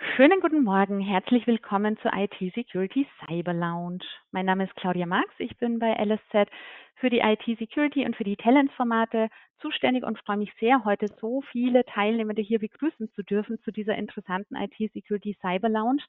Schönen guten Morgen, herzlich willkommen zur IT Security Cyber Lounge. Mein Name ist Claudia Marx, ich bin bei LSZ für die IT Security und für die Talents-Formate zuständig und freue mich sehr, heute so viele Teilnehmende hier begrüßen zu dürfen zu dieser interessanten IT Security Cyber Lounge.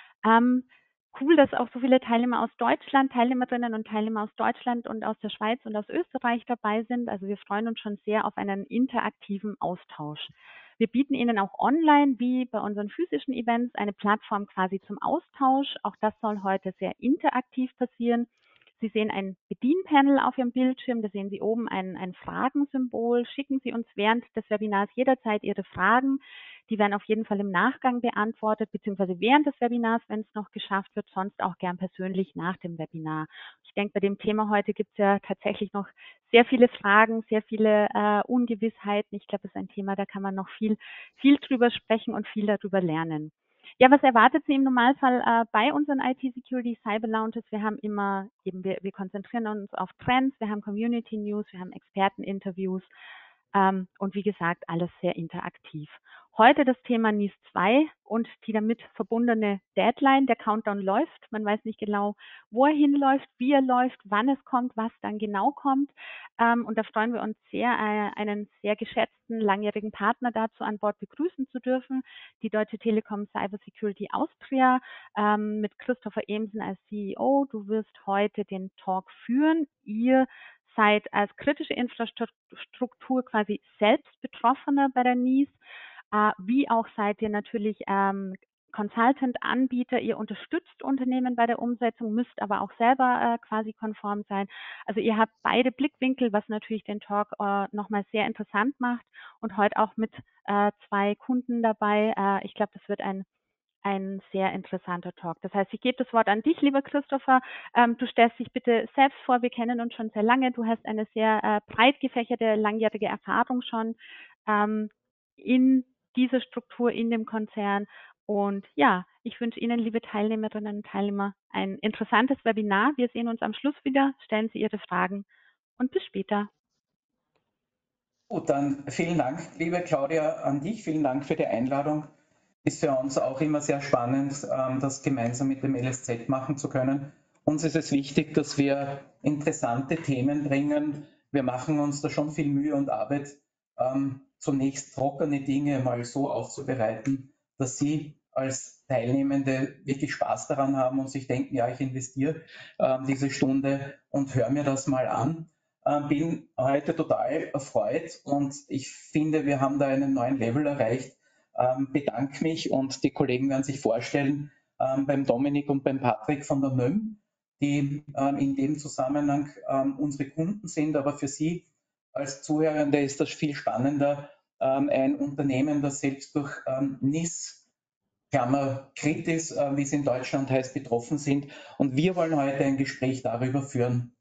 Cool, dass auch so viele Teilnehmer aus Deutschland, Teilnehmerinnen und Teilnehmer aus Deutschland und aus der Schweiz und aus Österreich dabei sind. Also wir freuen uns schon sehr auf einen interaktiven Austausch. Wir bieten Ihnen auch online wie bei unseren physischen Events eine Plattform quasi zum Austausch. Auch das soll heute sehr interaktiv passieren. Sie sehen ein Bedienpanel auf Ihrem Bildschirm, da sehen Sie oben ein Fragensymbol. Schicken Sie uns während des Webinars jederzeit Ihre Fragen. Die werden auf jeden Fall im Nachgang beantwortet, beziehungsweise während des Webinars, wenn es noch geschafft wird, sonst auch gern persönlich nach dem Webinar. Ich denke, bei dem Thema heute gibt es ja tatsächlich noch sehr viele Fragen, sehr viele Ungewissheiten. Ich glaube, das ist ein Thema, da kann man noch viel drüber sprechen und viel darüber lernen. Ja, was erwartet Sie im Normalfall bei unseren IT-Security Cyber Lounges? Wir haben immer wir konzentrieren uns auf Trends, wir haben Community News, wir haben Experteninterviews und wie gesagt, alles sehr interaktiv. Heute das Thema NIS 2 und die damit verbundene Deadline. Der Countdown läuft. Man weiß nicht genau, wo er hinläuft, wie er läuft, wann es kommt, was dann genau kommt. Und da freuen wir uns sehr, einen sehr geschätzten langjährigen Partner dazu an Bord begrüßen zu dürfen, die Deutsche Telekom Cyber Security Austria mit Christopher Emsen als CEO. Du wirst heute den Talk führen. Ihr seid als kritische Infrastruktur quasi selbst Betroffener bei der NIS, wie auch seid ihr natürlich Consultant-Anbieter, ihr unterstützt Unternehmen bei der Umsetzung, müsst aber auch selber quasi konform sein. Also ihr habt beide Blickwinkel, was natürlich den Talk nochmal sehr interessant macht und heute auch mit zwei Kunden dabei. Ich glaube, das wird ein sehr interessanter Talk. Das heißt, ich gebe das Wort an dich, lieber Christopher. Du stellst dich bitte selbst vor. Wir kennen uns schon sehr lange. Du hast eine sehr breit gefächerte, langjährige Erfahrung schon in dieser Struktur, in dem Konzern. Und ja, ich wünsche Ihnen, liebe Teilnehmerinnen und Teilnehmer, ein interessantes Webinar. Wir sehen uns am Schluss wieder. Stellen Sie Ihre Fragen und bis später. Gut, dann vielen Dank, liebe Claudia, an dich. Vielen Dank für die Einladung. Ist für uns auch immer sehr spannend, das gemeinsam mit dem LSZ machen zu können. Uns ist es wichtig, dass wir interessante Themen bringen. Wir machen uns da schon viel Mühe und Arbeit, zunächst trockene Dinge mal so aufzubereiten, dass Sie als Teilnehmende wirklich Spaß daran haben und sich denken, ja, ich investiere diese Stunde und höre mir das mal an. Bin heute total erfreut und ich finde, wir haben da einen neuen Level erreicht. Bedanke mich und die Kollegen werden sich vorstellen beim Dominik und beim Patrick von der NÖM, die in dem Zusammenhang unsere Kunden sind, aber für Sie als Zuhörende ist das viel spannender. Ein Unternehmen, das selbst durch NIS Klammer Kritis, wie es in Deutschland heißt, betroffen sind. Und wir wollen heute ein Gespräch darüber führen,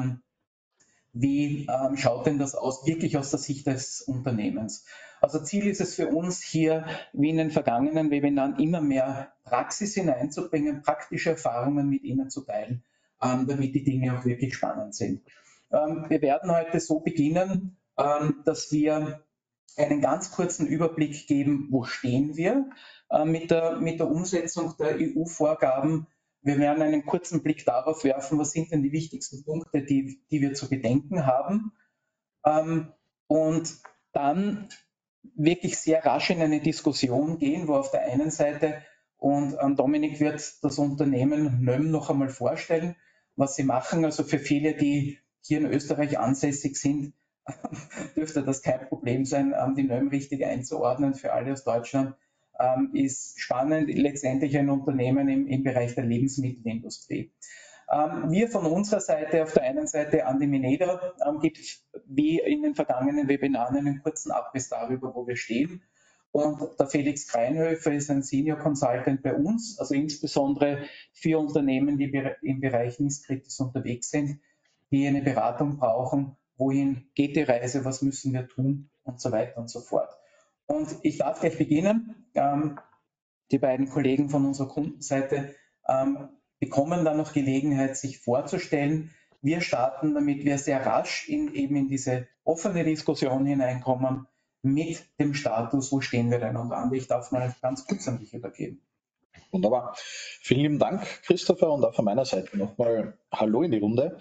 wie schaut denn das aus, wirklich aus der Sicht des Unternehmens? Also Ziel ist es für uns hier, wie in den vergangenen Webinaren, immer mehr Praxis hineinzubringen, praktische Erfahrungen mit Ihnen zu teilen, damit die Dinge auch wirklich spannend sind. Wir werden heute so beginnen, dass wir einen ganz kurzen Überblick geben, wo stehen wir mit der Umsetzung der EU-Vorgaben. Wir werden einen kurzen Blick darauf werfen, was sind denn die wichtigsten Punkte, die wir zu bedenken haben. Und dann wirklich sehr rasch in eine Diskussion gehen, wo auf der einen Seite, und Dominik wird das Unternehmen NÖM noch einmal vorstellen, was sie machen. Also für viele, die hier in Österreich ansässig sind, dürfte das kein Problem sein, die NÖM richtig einzuordnen. Für alle aus Deutschland ist spannend, letztendlich ein Unternehmen im Bereich der Lebensmittelindustrie. Wir von unserer Seite, auf der einen Seite Andi Mineder, gibt wie in den vergangenen Webinaren einen kurzen Abriss darüber, wo wir stehen. Und der Felix Kreinhöfer ist ein Senior Consultant bei uns, also insbesondere für Unternehmen, die im Bereich NIS-Kritis unterwegs sind, die eine Beratung brauchen, wohin geht die Reise, was müssen wir tun und so weiter und so fort. Und ich darf gleich beginnen. Die beiden Kollegen von unserer Kundenseite bekommen dann noch Gelegenheit, sich vorzustellen. Wir starten, damit wir sehr rasch in diese offene Diskussion hineinkommen mit dem Status, wo stehen wir denn? Und Andi, ich darf mal ganz kurz an dich übergeben. Wunderbar. Vielen lieben Dank, Christopher, und auch von meiner Seite nochmal Hallo in die Runde.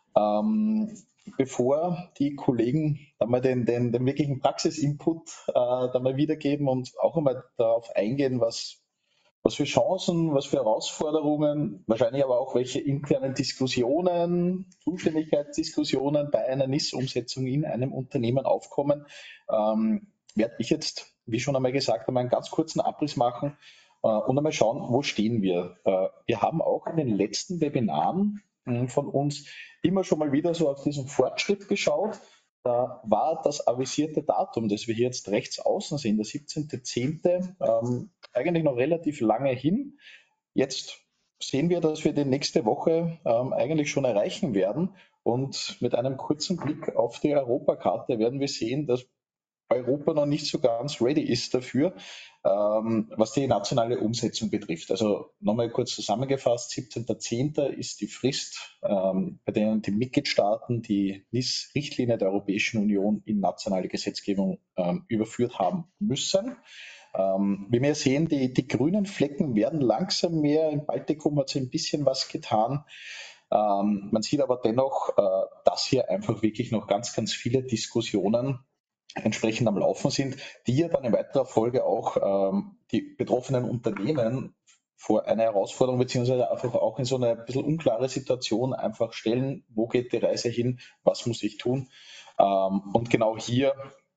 Bevor die Kollegen da mal den wirklichen Praxisinput da mal wiedergeben und auch einmal darauf eingehen, was für Chancen, was für Herausforderungen, wahrscheinlich aber auch welche internen Diskussionen, Zuständigkeitsdiskussionen bei einer NIS-Umsetzung in einem Unternehmen aufkommen, werde ich jetzt, wie schon einmal gesagt, einmal einen ganz kurzen Abriss machen und einmal schauen, wo stehen wir. Wir haben auch in den letzten Webinaren von uns immer schon mal wieder so auf diesen Fortschritt geschaut. Da war das avisierte Datum, das wir hier jetzt rechts außen sehen, der 17.10., eigentlich noch relativ lange hin. Jetzt sehen wir, dass wir die nächste Woche eigentlich schon erreichen werden. Und mit einem kurzen Blick auf die Europakarte werden wir sehen, dass Europa noch nicht so ganz ready ist dafür, was die nationale Umsetzung betrifft. Also nochmal kurz zusammengefasst, 17.10. ist die Frist, bei denen die Mitgliedstaaten die NIS-Richtlinie der Europäischen Union in nationale Gesetzgebung überführt haben müssen. Wie wir sehen, die grünen Flecken werden langsam mehr. Im Baltikum hat sich ein bisschen was getan. Man sieht aber dennoch, dass hier einfach wirklich noch ganz viele Diskussionen entsprechend am Laufen sind, die ja dann in weiterer Folge auch die betroffenen Unternehmen vor eine Herausforderung beziehungsweise einfach auch in so eine ein bisschen unklare Situation einfach stellen, wo geht die Reise hin, was muss ich tun? Und genau hier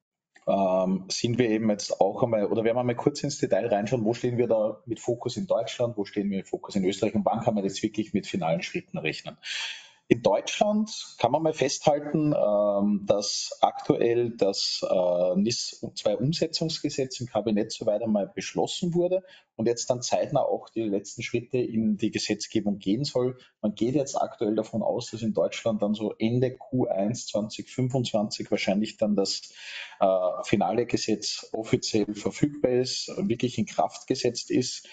sind wir eben jetzt auch einmal, oder werden wir mal kurz ins Detail reinschauen, wo stehen wir da mit Fokus in Deutschland, wo stehen wir mit Fokus in Österreich und wann kann man jetzt wirklich mit finalen Schritten rechnen. In Deutschland kann man mal festhalten, dass aktuell das NIS-2-Umsetzungsgesetz im Kabinett soweit einmal beschlossen wurde und jetzt dann zeitnah auch die letzten Schritte in die Gesetzgebung gehen soll. Man geht jetzt aktuell davon aus, dass in Deutschland dann so Ende Q1 2025 wahrscheinlich dann das finale Gesetz offiziell verfügbar ist, wirklich in Kraft gesetzt ist.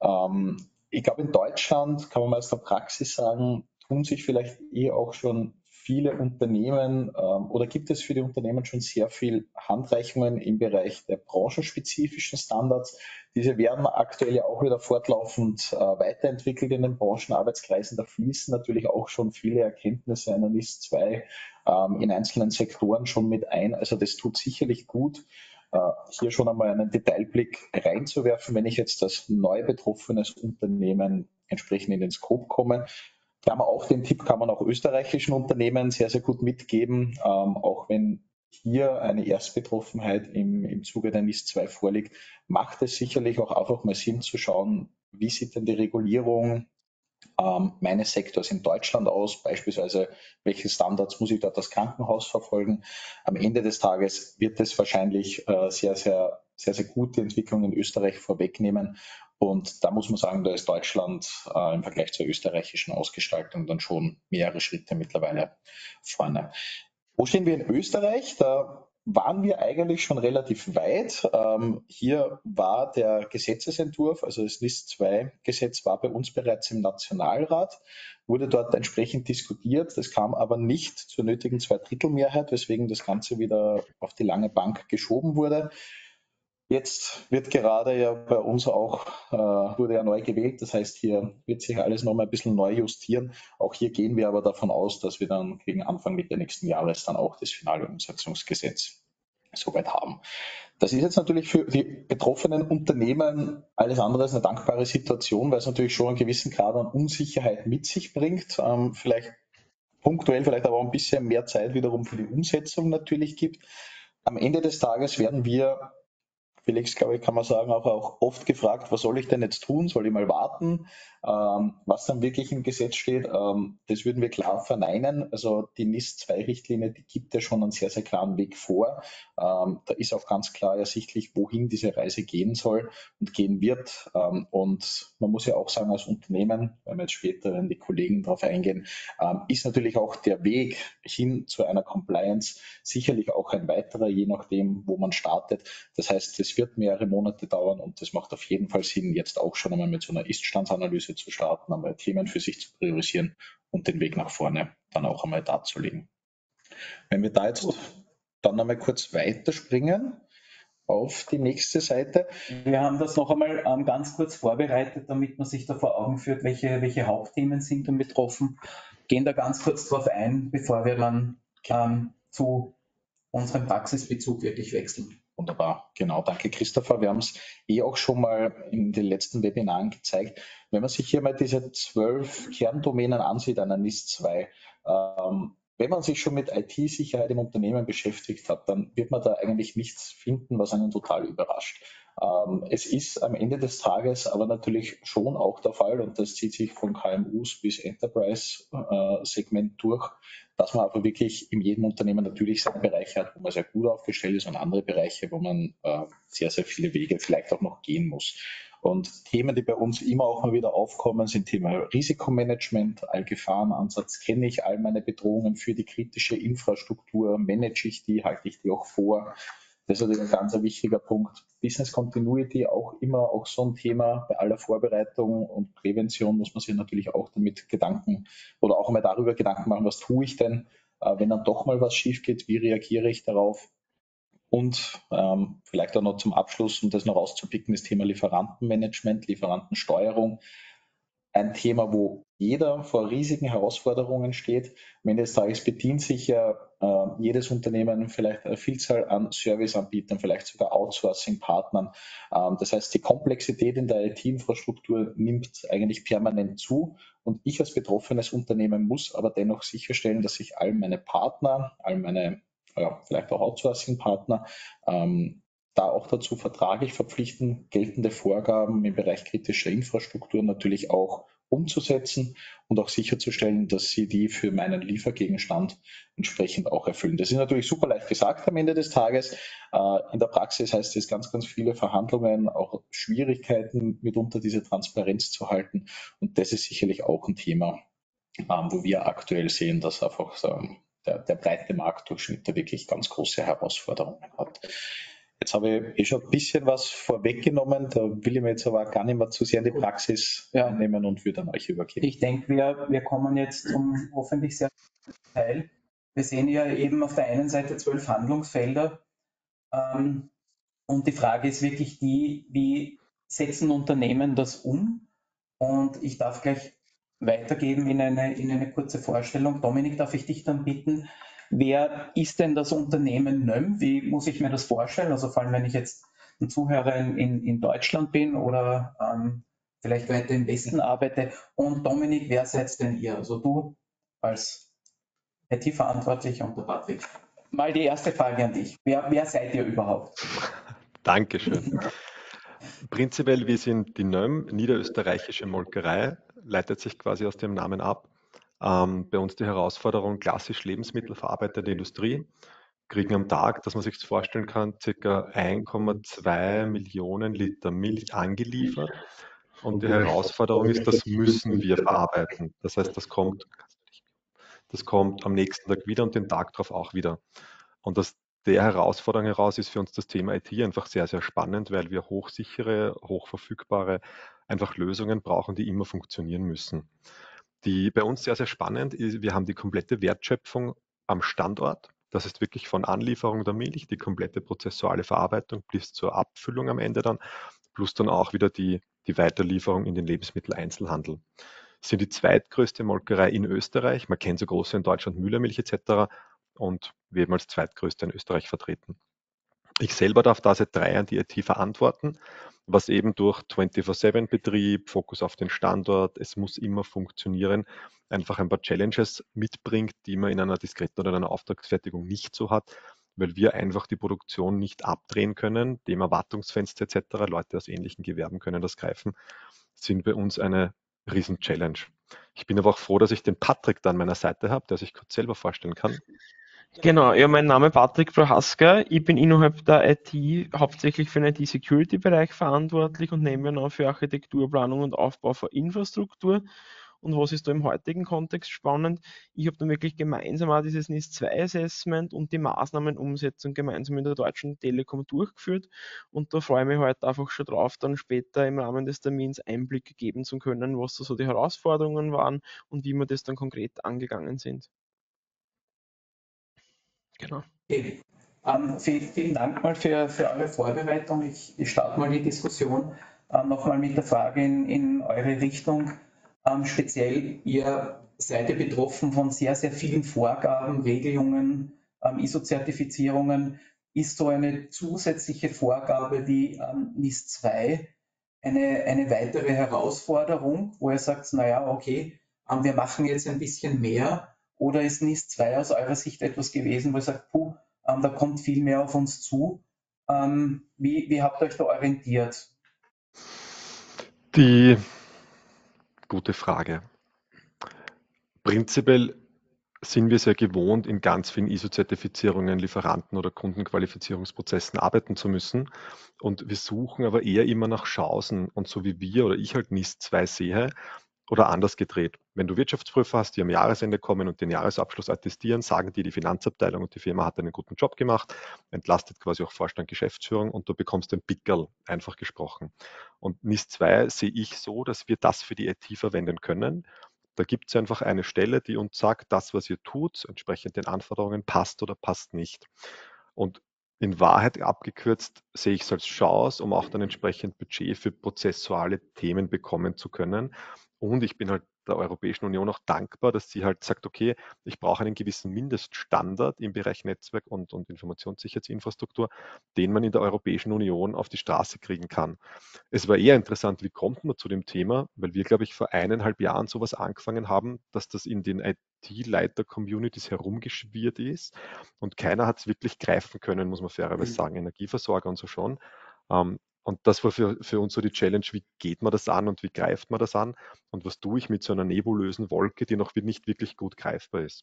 Ich glaube, in Deutschland kann man mal aus der Praxis sagen, tun sich vielleicht auch schon viele Unternehmen oder gibt es für die Unternehmen schon sehr viel Handreichungen im Bereich der branchenspezifischen Standards. Diese werden aktuell ja auch wieder fortlaufend weiterentwickelt in den Branchenarbeitskreisen. Da fließen natürlich auch schon viele Erkenntnisse einer NIS 2 in einzelnen Sektoren schon mit ein. Also das tut sicherlich gut, hier schon einmal einen Detailblick reinzuwerfen, wenn ich jetzt als neu betroffenes Unternehmen entsprechend in den Scope komme. Klammer auf, den Tipp kann man auch österreichischen Unternehmen sehr gut mitgeben, auch wenn hier eine Erstbetroffenheit im Zuge der NIS 2 vorliegt, macht es sicherlich auch einfach mal Sinn zu schauen, wie sieht denn die Regulierung meines Sektors in Deutschland aus, beispielsweise welche Standards muss ich dort das Krankenhaus verfolgen. Am Ende des Tages wird es wahrscheinlich sehr gute Entwicklungen in Österreich vorwegnehmen und da muss man sagen, da ist Deutschland im Vergleich zur österreichischen Ausgestaltung dann schon mehrere Schritte mittlerweile vorne. Wo stehen wir in Österreich? Da waren wir eigentlich schon relativ weit. Hier war der Gesetzesentwurf, also das NIS-2-Gesetz war bei uns bereits im Nationalrat, wurde dort entsprechend diskutiert. Das kam aber nicht zur nötigen Zweidrittelmehrheit, weswegen das Ganze wieder auf die lange Bank geschoben wurde. Jetzt wird gerade ja bei uns auch, wurde ja neu gewählt, das heißt, hier wird sich alles nochmal ein bisschen neu justieren. Auch hier gehen wir aber davon aus, dass wir dann gegen Anfang Mitte nächsten Jahres dann auch das finale Umsetzungsgesetz soweit haben. Das ist jetzt natürlich für die betroffenen Unternehmen alles andere als eine dankbare Situation, weil es natürlich schon einen gewissen Grad an Unsicherheit mit sich bringt, vielleicht punktuell, vielleicht aber auch ein bisschen mehr Zeit wiederum für die Umsetzung natürlich gibt. Am Ende des Tages werden wir, Felix, glaube ich, kann man sagen, auch oft gefragt, was soll ich denn jetzt tun? Soll ich mal warten? Was dann wirklich im Gesetz steht, das würden wir klar verneinen. Also die NIS-2-Richtlinie, die gibt ja schon einen sehr klaren Weg vor. Da ist auch ganz klar ersichtlich, wohin diese Reise gehen soll und gehen wird. Und man muss ja auch sagen, als Unternehmen, wenn wir jetzt später, wenn die Kollegen darauf eingehen, ist natürlich auch der Weg hin zu einer Compliance sicherlich auch ein weiterer, je nachdem, wo man startet. Das heißt, es wird mehrere Monate dauern und das macht auf jeden Fall Sinn, jetzt auch schon einmal mit so einer Ist-Standsanalyse zu starten, einmal Themen für sich zu priorisieren und den Weg nach vorne dann auch einmal darzulegen. Wenn wir da jetzt dann einmal kurz weiterspringen, auf die nächste Seite. Wir haben das noch einmal ganz kurz vorbereitet, damit man sich da vor Augen führt, welche Hauptthemen sind dann betroffen. Gehen da ganz kurz drauf ein, bevor wir dann zu unserem Praxisbezug wirklich wechseln. Wunderbar, genau, danke Christopher. Wir haben es auch schon mal in den letzten Webinaren gezeigt. Wenn man sich hier mal diese 12 Kerndomänen ansieht an der NIS 2, wenn man sich schon mit IT-Sicherheit im Unternehmen beschäftigt hat, dann wird man da eigentlich nichts finden, was einen total überrascht. Es ist am Ende des Tages aber natürlich schon auch der Fall, und das zieht sich von KMUs bis Enterprise-Segment durch, dass man aber wirklich in jedem Unternehmen natürlich seine Bereiche hat, wo man sehr gut aufgestellt ist, und andere Bereiche, wo man sehr, sehr viele Wege vielleicht auch noch gehen muss. Und Themen, die bei uns immer auch mal wieder aufkommen, sind Thema Risikomanagement, Allgefahrenansatz. Kenne ich all meine Bedrohungen für die kritische Infrastruktur? Manage ich die? Halte ich die auch vor? Das ist natürlich ein ganz wichtiger Punkt. Business Continuity auch immer auch so ein Thema. Bei aller Vorbereitung und Prävention muss man sich natürlich auch damit Gedanken oder auch einmal darüber Gedanken machen, was tue ich denn, wenn dann doch mal was schief geht? Wie reagiere ich darauf? Und vielleicht auch noch zum Abschluss, um das noch rauszupicken, das Thema Lieferantenmanagement, Lieferantensteuerung. Ein Thema, wo jeder vor riesigen Herausforderungen steht. Am Ende des Tages bedient sich ja jedes Unternehmen vielleicht eine Vielzahl an Serviceanbietern, vielleicht sogar Outsourcing-Partnern. Das heißt, die Komplexität in der IT-Infrastruktur nimmt eigentlich permanent zu. Und ich als betroffenes Unternehmen muss aber dennoch sicherstellen, dass ich all meine Partner, all meine vielleicht auch Outsourcing-Partner, da auch dazu vertraglich verpflichten, geltende Vorgaben im Bereich kritischer Infrastruktur natürlich auch umzusetzen und auch sicherzustellen, dass sie die für meinen Liefergegenstand entsprechend auch erfüllen. Das ist natürlich super leicht gesagt am Ende des Tages. In der Praxis heißt es ganz, ganz viele Verhandlungen, auch Schwierigkeiten, mitunter diese Transparenz zu halten. Und das ist sicherlich auch ein Thema, wo wir aktuell sehen, dass einfach der breite Marktdurchschnitt da wirklich ganz große Herausforderungen hat. Jetzt habe ich schon ein bisschen was vorweggenommen, da will ich mir jetzt aber gar nicht mehr zu sehr in die Praxis nehmen und würde dann euch übergeben. Ich denke, wir kommen jetzt zum hoffentlich sehr Teil. Wir sehen ja eben auf der einen Seite 12 Handlungsfelder, und die Frage ist wirklich die, wie setzen Unternehmen das um? Und ich darf gleich weitergeben in eine kurze Vorstellung. Dominik, darf ich dich dann bitten, wer ist denn das Unternehmen NÖM? Wie muss ich mir das vorstellen? Also vor allem, wenn ich jetzt ein Zuhörer in Deutschland bin oder vielleicht weiter im Westen arbeite. Und Dominik, wer seid denn ihr? Also du als IT-Verantwortlicher und der Patrick. Mal die erste Frage an dich. Wer seid ihr überhaupt? Dankeschön. Prinzipiell, wir sind die NÖM, Niederösterreichische Molkerei, leitet sich quasi aus dem Namen ab. Bei uns die Herausforderung klassisch lebensmittelverarbeitende Industrie, kriegen am Tag, dass man sich das vorstellen kann, ca. 1,2 Millionen Liter Milch angeliefert. Und die Herausforderung ist, das müssen wir verarbeiten. Das heißt, das kommt am nächsten Tag wieder und den Tag darauf auch wieder. Und aus der Herausforderung heraus ist für uns das Thema IT einfach sehr, sehr spannend, weil wir hochsichere, hochverfügbare einfach Lösungen brauchen, die immer funktionieren müssen. Die bei uns sehr, sehr spannend ist, wir haben die komplette Wertschöpfung am Standort. Das ist wirklich von Anlieferung der Milch, die komplette prozessuale Verarbeitung bis zur Abfüllung am Ende dann, plus dann auch wieder die Weiterlieferung in den Lebensmitteleinzelhandel. Sind die zweitgrößte Molkerei in Österreich. Man kennt so große in Deutschland, Müllermilch etc. Und wir eben als zweitgrößte in Österreich vertreten. Ich selber darf da seit 3 Jahren die IT verantworten, was eben durch 24/7-Betrieb, Fokus auf den Standort, es muss immer funktionieren, einfach ein paar Challenges mitbringt, die man in einer diskreten oder in einer Auftragsfertigung nicht so hat, weil wir einfach die Produktion nicht abdrehen können. Thema Wartungsfenster etc., Leute aus ähnlichen Gewerben können das greifen, sind bei uns eine Riesen-Challenge. Ich bin aber auch froh, dass ich den Patrick da an meiner Seite habe, der sich kurz selber vorstellen kann. Genau, ja, mein Name ist Patrick Prohaska. Ich bin innerhalb der IT hauptsächlich für den IT-Security-Bereich verantwortlich und nebenbei für Architekturplanung und Aufbau von Infrastruktur. Und was ist da im heutigen Kontext spannend? Ich habe dann wirklich gemeinsam auch dieses NIS-2-Assessment und die Maßnahmenumsetzung gemeinsam mit der Deutschen Telekom durchgeführt. Und da freue ich mich heute einfach schon drauf, dann später im Rahmen des Termins Einblicke geben zu können, was da so die Herausforderungen waren und wie wir das dann konkret angegangen sind. Genau. Okay. Vielen Dank mal für eure Vorbereitung. Ich starte mal die Diskussion nochmal mit der Frage in eure Richtung. Speziell, ihr seid ja betroffen von sehr, sehr vielen Vorgaben, Regelungen, ISO-Zertifizierungen. Ist so eine zusätzliche Vorgabe wie NIS 2 eine weitere Herausforderung, wo ihr sagt, naja, okay, wir machen jetzt ein bisschen mehr, oder ist NIS 2 aus eurer Sicht etwas gewesen, wo ihr sagt, puh, da kommt viel mehr auf uns zu. Wie habt ihr euch da orientiert? Die gute Frage. Prinzipiell sind wir es ja gewohnt, in ganz vielen ISO-Zertifizierungen, Lieferanten- oder Kundenqualifizierungsprozessen arbeiten zu müssen. Und wir suchen aber eher immer nach Chancen. Und so wie wir oder ich halt NIS 2 sehe, oder anders gedreht. Wenn du Wirtschaftsprüfer hast, die am Jahresende kommen und den Jahresabschluss attestieren, sagen dir, die Finanzabteilung und die Firma hat einen guten Job gemacht, entlastet quasi auch Vorstand, Geschäftsführung, und du bekommst ein Pickerl, einfach gesprochen. Und NIS 2 sehe ich so, dass wir das für die IT verwenden können. Da gibt es einfach eine Stelle, die uns sagt, das, was ihr tut, entsprechend den Anforderungen, passt oder passt nicht. Und in Wahrheit abgekürzt sehe ich es als Chance, um auch dann entsprechend Budget für prozessuale Themen bekommen zu können. Und ich bin halt der Europäischen Union auch dankbar, dass sie halt sagt, okay, ich brauche einen gewissen Mindeststandard im Bereich Netzwerk und Informationssicherheitsinfrastruktur, den man in der Europäischen Union auf die Straße kriegen kann. Es war eher interessant, wie kommt man zu dem Thema, weil wir, glaube ich, vor 1,5 Jahren sowas angefangen haben, dass das in den IT-Leiter-Communities herumgeschwirrt ist und keiner hat es wirklich greifen können, muss man fairerweise sagen, Energieversorger und so schon. Und das war für uns so die Challenge, wie geht man das an und wie greift man das an und was tue ich mit so einer nebulösen Wolke, die noch nicht wirklich gut greifbar ist.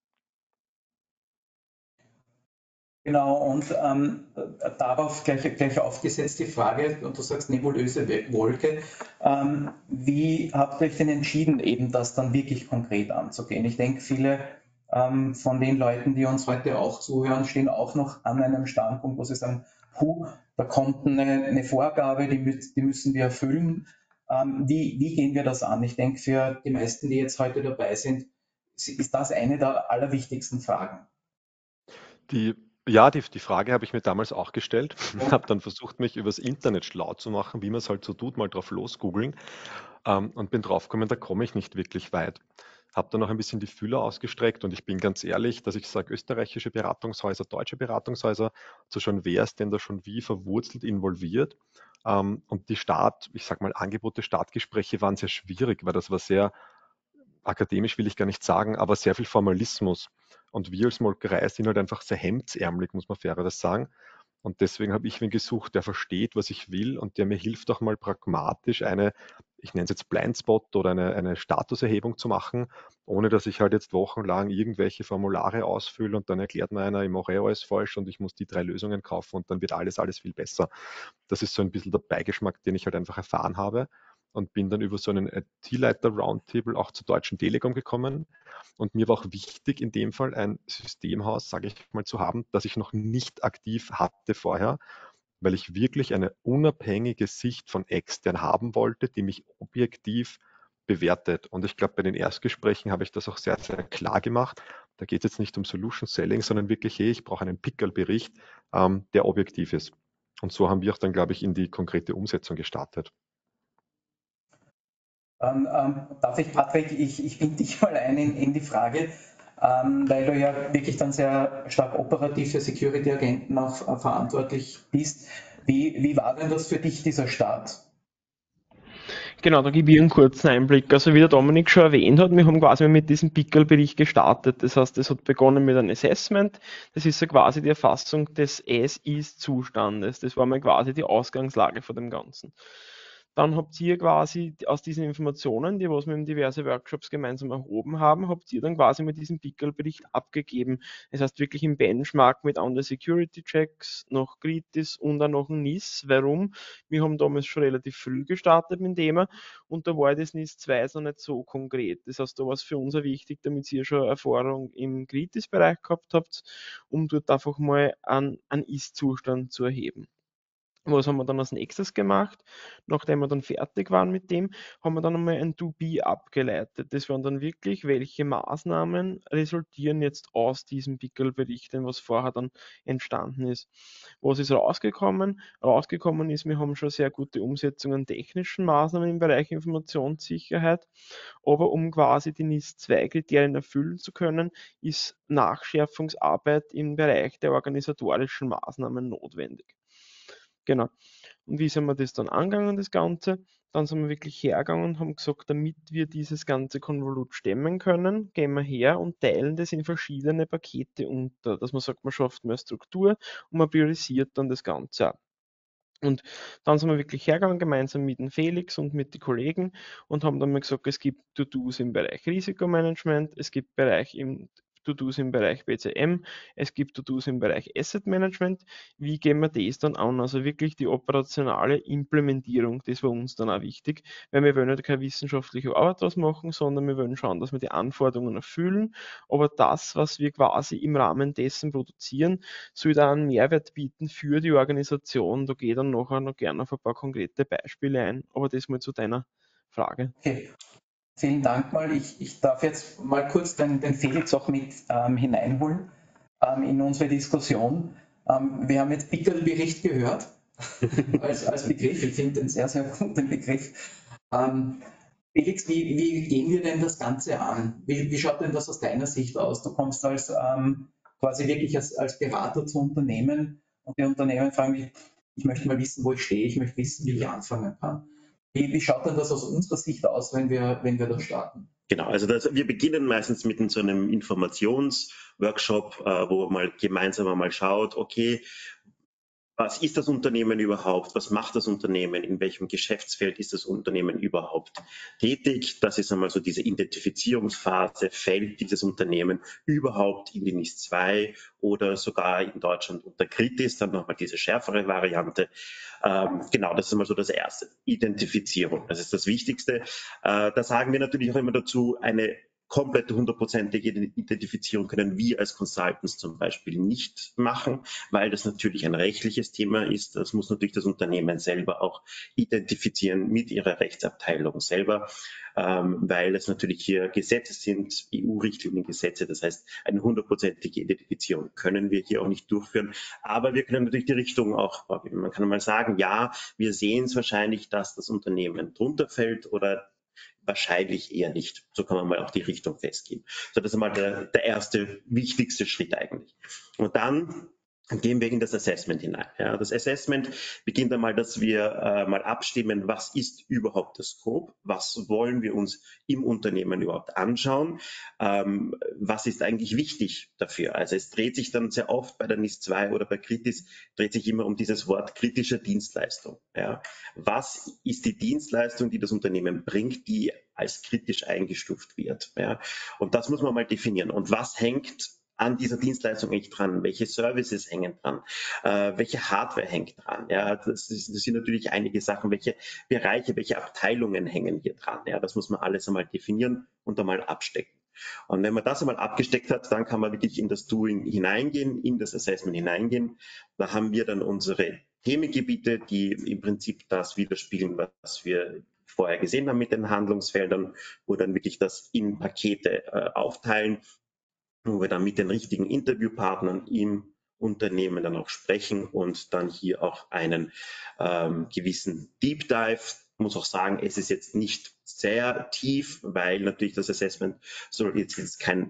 Genau, und darauf gleich aufgesetzt die Frage, und du sagst nebulöse Wolke, wie habt ihr euch denn entschieden, eben das dann wirklich konkret anzugehen? Ich denke, viele von den Leuten, die uns heute auch zuhören, stehen auch noch an einem Standpunkt, wo sie sagen, puh, da kommt eine Vorgabe, die müssen wir erfüllen. Wie gehen wir das an? Ich denke, für die meisten, die jetzt heute dabei sind, ist das eine der allerwichtigsten Fragen. Die, ja, die Frage habe ich mir damals auch gestellt, habe dann versucht, mich übers Internet schlau zu machen, wie man es halt so tut, mal drauf losgoogeln, und bin draufgekommen, da komme ich nicht wirklich weit. Habe dann noch ein bisschen die Fühler ausgestreckt und ich bin ganz ehrlich, dass ich sage, österreichische Beratungshäuser, deutsche Beratungshäuser, zu schauen, wer ist denn da schon wie verwurzelt involviert. Und die ich sag mal, Angebote, Startgespräche waren sehr schwierig, weil das war sehr akademisch, will ich gar nicht sagen, aber sehr viel Formalismus. Und wir als Molkerei sind halt einfach sehr hemdsärmelig, muss man fairerweise sagen. Und deswegen habe ich wen gesucht, der versteht, was ich will und der mir hilft auch mal pragmatisch ich nenne es jetzt Blindspot oder eine Statuserhebung zu machen, ohne dass ich halt jetzt wochenlang irgendwelche Formulare ausfülle und dann erklärt mir einer, ich mache eh alles falsch und ich muss die 3 Lösungen kaufen und dann wird alles viel besser. Das ist so ein bisschen der Beigeschmack, den ich halt einfach erfahren habe und bin dann über so einen IT-Leiter-Roundtable auch zur Deutschen Telekom gekommen. Und mir war auch wichtig, in dem Fall ein Systemhaus, sage ich mal, zu haben, das ich noch nicht aktiv hatte vorher, weil ich wirklich eine unabhängige Sicht von extern haben wollte, die mich objektiv bewertet. Und ich glaube, bei den Erstgesprächen habe ich das auch sehr, sehr klar gemacht. Da geht es jetzt nicht um Solution Selling, sondern wirklich, hey, ich brauche einen Pickerl-Bericht, der objektiv ist. Und so haben wir auch dann, glaube ich, in die konkrete Umsetzung gestartet. Darf ich, Patrick, ich binde dich mal ein in die Frage, weil du ja wirklich dann sehr stark operativ für Security-Agenten auch verantwortlich bist. Wie war denn das für dich, dieser Start? Genau, da gebe ich einen kurzen Einblick. Also wie der Dominik schon erwähnt hat, wir haben quasi mit diesem Pickel-Bericht gestartet. Das heißt, es hat begonnen mit einem Assessment. Das ist ja quasi die Erfassung des As-Is-Zustandes. Das war mal quasi die Ausgangslage von dem Ganzen. Dann habt ihr quasi aus diesen Informationen, die was wir in diverse Workshops gemeinsam erhoben haben, habt ihr dann quasi mit diesem Pickel-Bericht abgegeben. Das heißt wirklich im Benchmark mit anderen Security-Checks, noch Kritis und dann noch ein NIS. Warum? Wir haben damals schon relativ früh gestartet mit dem Thema und da war das NIS 2 noch nicht so konkret. Das heißt, da war es für uns auch wichtig, damit ihr schon Erfahrung im Kritis-Bereich gehabt habt, um dort einfach mal einen Ist-Zustand zu erheben. Was haben wir dann als nächstes gemacht? Nachdem wir dann fertig waren mit dem, haben wir dann einmal ein To-Be abgeleitet. Das waren dann wirklich, welche Maßnahmen resultieren jetzt aus diesem Pickel-Bericht, was vorher dann entstanden ist. Was ist rausgekommen? Rausgekommen ist, wir haben schon sehr gute Umsetzung an technischen Maßnahmen im Bereich Informationssicherheit, aber um quasi die NIS-2-Kriterien erfüllen zu können, ist Nachschärfungsarbeit im Bereich der organisatorischen Maßnahmen notwendig. Genau. Und wie sind wir das dann angegangen, das Ganze? Dann sind wir wirklich hergegangen und haben gesagt, damit wir dieses ganze Konvolut stemmen können, gehen wir her und teilen das in verschiedene Pakete unter. Dass man sagt, man schafft mehr Struktur und man priorisiert dann das Ganze auch. Und dann sind wir wirklich hergegangen, gemeinsam mit dem Felix und mit den Kollegen und haben dann mal gesagt, es gibt To-Dos im Bereich Risikomanagement, es gibt To-Dos im Bereich BCM, es gibt To-Dos im Bereich Asset Management. Wie gehen wir das dann an? Also wirklich die operationale Implementierung, das war uns dann auch wichtig, weil wir wollen nicht keine wissenschaftliche Arbeit draus machen, sondern wir wollen schauen, dass wir die Anforderungen erfüllen, aber das, was wir quasi im Rahmen dessen produzieren, soll da einen Mehrwert bieten für die Organisation. Da gehe ich dann nachher noch gerne auf ein paar konkrete Beispiele ein, aber das mal zu deiner Frage. Okay. Vielen Dank mal. Ich darf jetzt mal kurz den Felix auch mit hineinholen in unsere Diskussion. Wir haben jetzt Pickel-Bericht gehört als Begriff. Ich finde den sehr, sehr guten Begriff. Felix, wie gehen wir denn das Ganze an? Wie schaut denn das aus deiner Sicht aus? Du kommst als quasi wirklich als Berater zu Unternehmen und die Unternehmen fragen mich, ich möchte mal wissen, wo ich stehe, ich möchte wissen, wie ich anfangen kann. Wie schaut denn das aus unserer Sicht aus, wenn wir da starten? Genau, also wir beginnen meistens mit so einem Informationsworkshop, wo man gemeinsam einmal schaut, okay, was ist das Unternehmen überhaupt? Was macht das Unternehmen? In welchem Geschäftsfeld ist das Unternehmen überhaupt tätig? Das ist einmal so diese Identifizierungsphase. Fällt dieses Unternehmen überhaupt in die NIS 2 oder sogar in Deutschland unter Kritis? Dann nochmal diese schärfere Variante. Genau, das ist einmal so das Erste. Identifizierung, das ist das Wichtigste. Da sagen wir natürlich auch immer dazu, eine komplette 100%ige Identifizierung können wir als Consultants zum Beispiel nicht machen, weil das natürlich ein rechtliches Thema ist. Das muss natürlich das Unternehmen selber auch identifizieren mit ihrer Rechtsabteilung selber, weil es natürlich hier Gesetze sind, EU-Richtliniengesetze. Das heißt, eine 100%ige Identifizierung können wir hier auch nicht durchführen. Aber wir können natürlich die Richtung auch vorgeben. Man kann mal sagen, ja, wir sehen es wahrscheinlich, dass das Unternehmen drunter fällt oder wahrscheinlich eher nicht. So kann man mal auch die Richtung festgeben. So, das ist mal der erste, wichtigste Schritt eigentlich. Und dann gehen wir in das Assessment hinein. Ja, das Assessment beginnt einmal, dass wir mal abstimmen, was ist überhaupt das Scope, was wollen wir uns im Unternehmen überhaupt anschauen, was ist eigentlich wichtig dafür. Also es dreht sich dann sehr oft bei der NIS 2 oder bei Kritis, dreht sich immer um dieses Wort kritische Dienstleistung. Ja. Was ist die Dienstleistung, die das Unternehmen bringt, die als kritisch eingestuft wird? Ja. Und das muss man mal definieren. Und was hängt an dieser Dienstleistung eigentlich dran? Welche Services hängen dran? Welche Hardware hängt dran? Ja, das sind natürlich einige Sachen. Welche Bereiche, welche Abteilungen hängen hier dran? Ja, das muss man alles einmal definieren und einmal abstecken. Und wenn man das einmal abgesteckt hat, dann kann man wirklich in das Doing hineingehen, in das Assessment hineingehen. Da haben wir dann unsere Themengebiete, die im Prinzip das widerspiegeln, was wir vorher gesehen haben mit den Handlungsfeldern, wo dann wirklich das in Pakete aufteilen, wo wir dann mit den richtigen Interviewpartnern im Unternehmen dann auch sprechen und dann hier auch einen gewissen Deep Dive. Ich muss auch sagen, es ist jetzt nicht sehr tief, weil natürlich das Assessment soll jetzt kein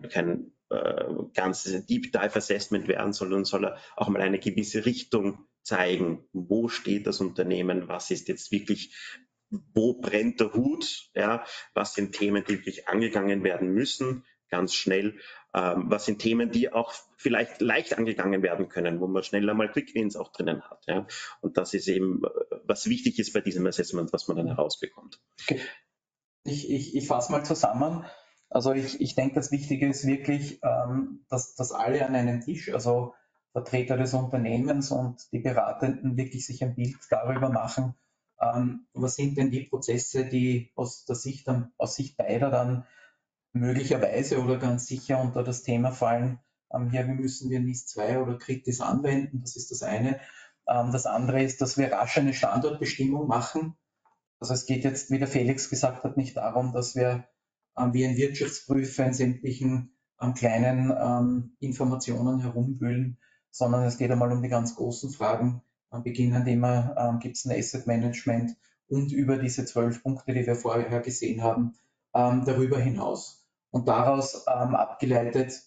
ganzes Deep Dive Assessment werden, sondern soll auch mal eine gewisse Richtung zeigen. Wo steht das Unternehmen? Was ist jetzt wirklich, wo brennt der Hut? Ja, was sind Themen, die wirklich angegangen werden müssen? Ganz schnell. Was sind Themen, die auch vielleicht leicht angegangen werden können, wo man schneller mal Quick-Wins auch drinnen hat. Ja? Und das ist eben, was wichtig ist bei diesem Assessment, was man dann herausbekommt. Okay. Ich fasse mal zusammen. Also ich denke, das Wichtige ist wirklich, dass alle an einem Tisch, also Vertreter des Unternehmens und die Beratenden, wirklich sich ein Bild darüber machen, was sind denn die Prozesse, die aus Sicht beider dann möglicherweise oder ganz sicher unter das Thema fallen, wie müssen wir NIS 2 oder Kritis anwenden, das ist das eine. Das andere ist, dass wir rasch eine Standortbestimmung machen. Also es geht jetzt, wie der Felix gesagt hat, nicht darum, dass wir wie ein Wirtschaftsprüfer in sämtlichen kleinen Informationen herumwühlen, sondern es geht einmal um die ganz großen Fragen. Beginnend immer gibt es ein Asset Management und über diese 12 Punkte, die wir vorher gesehen haben, darüber hinaus. Und daraus abgeleitet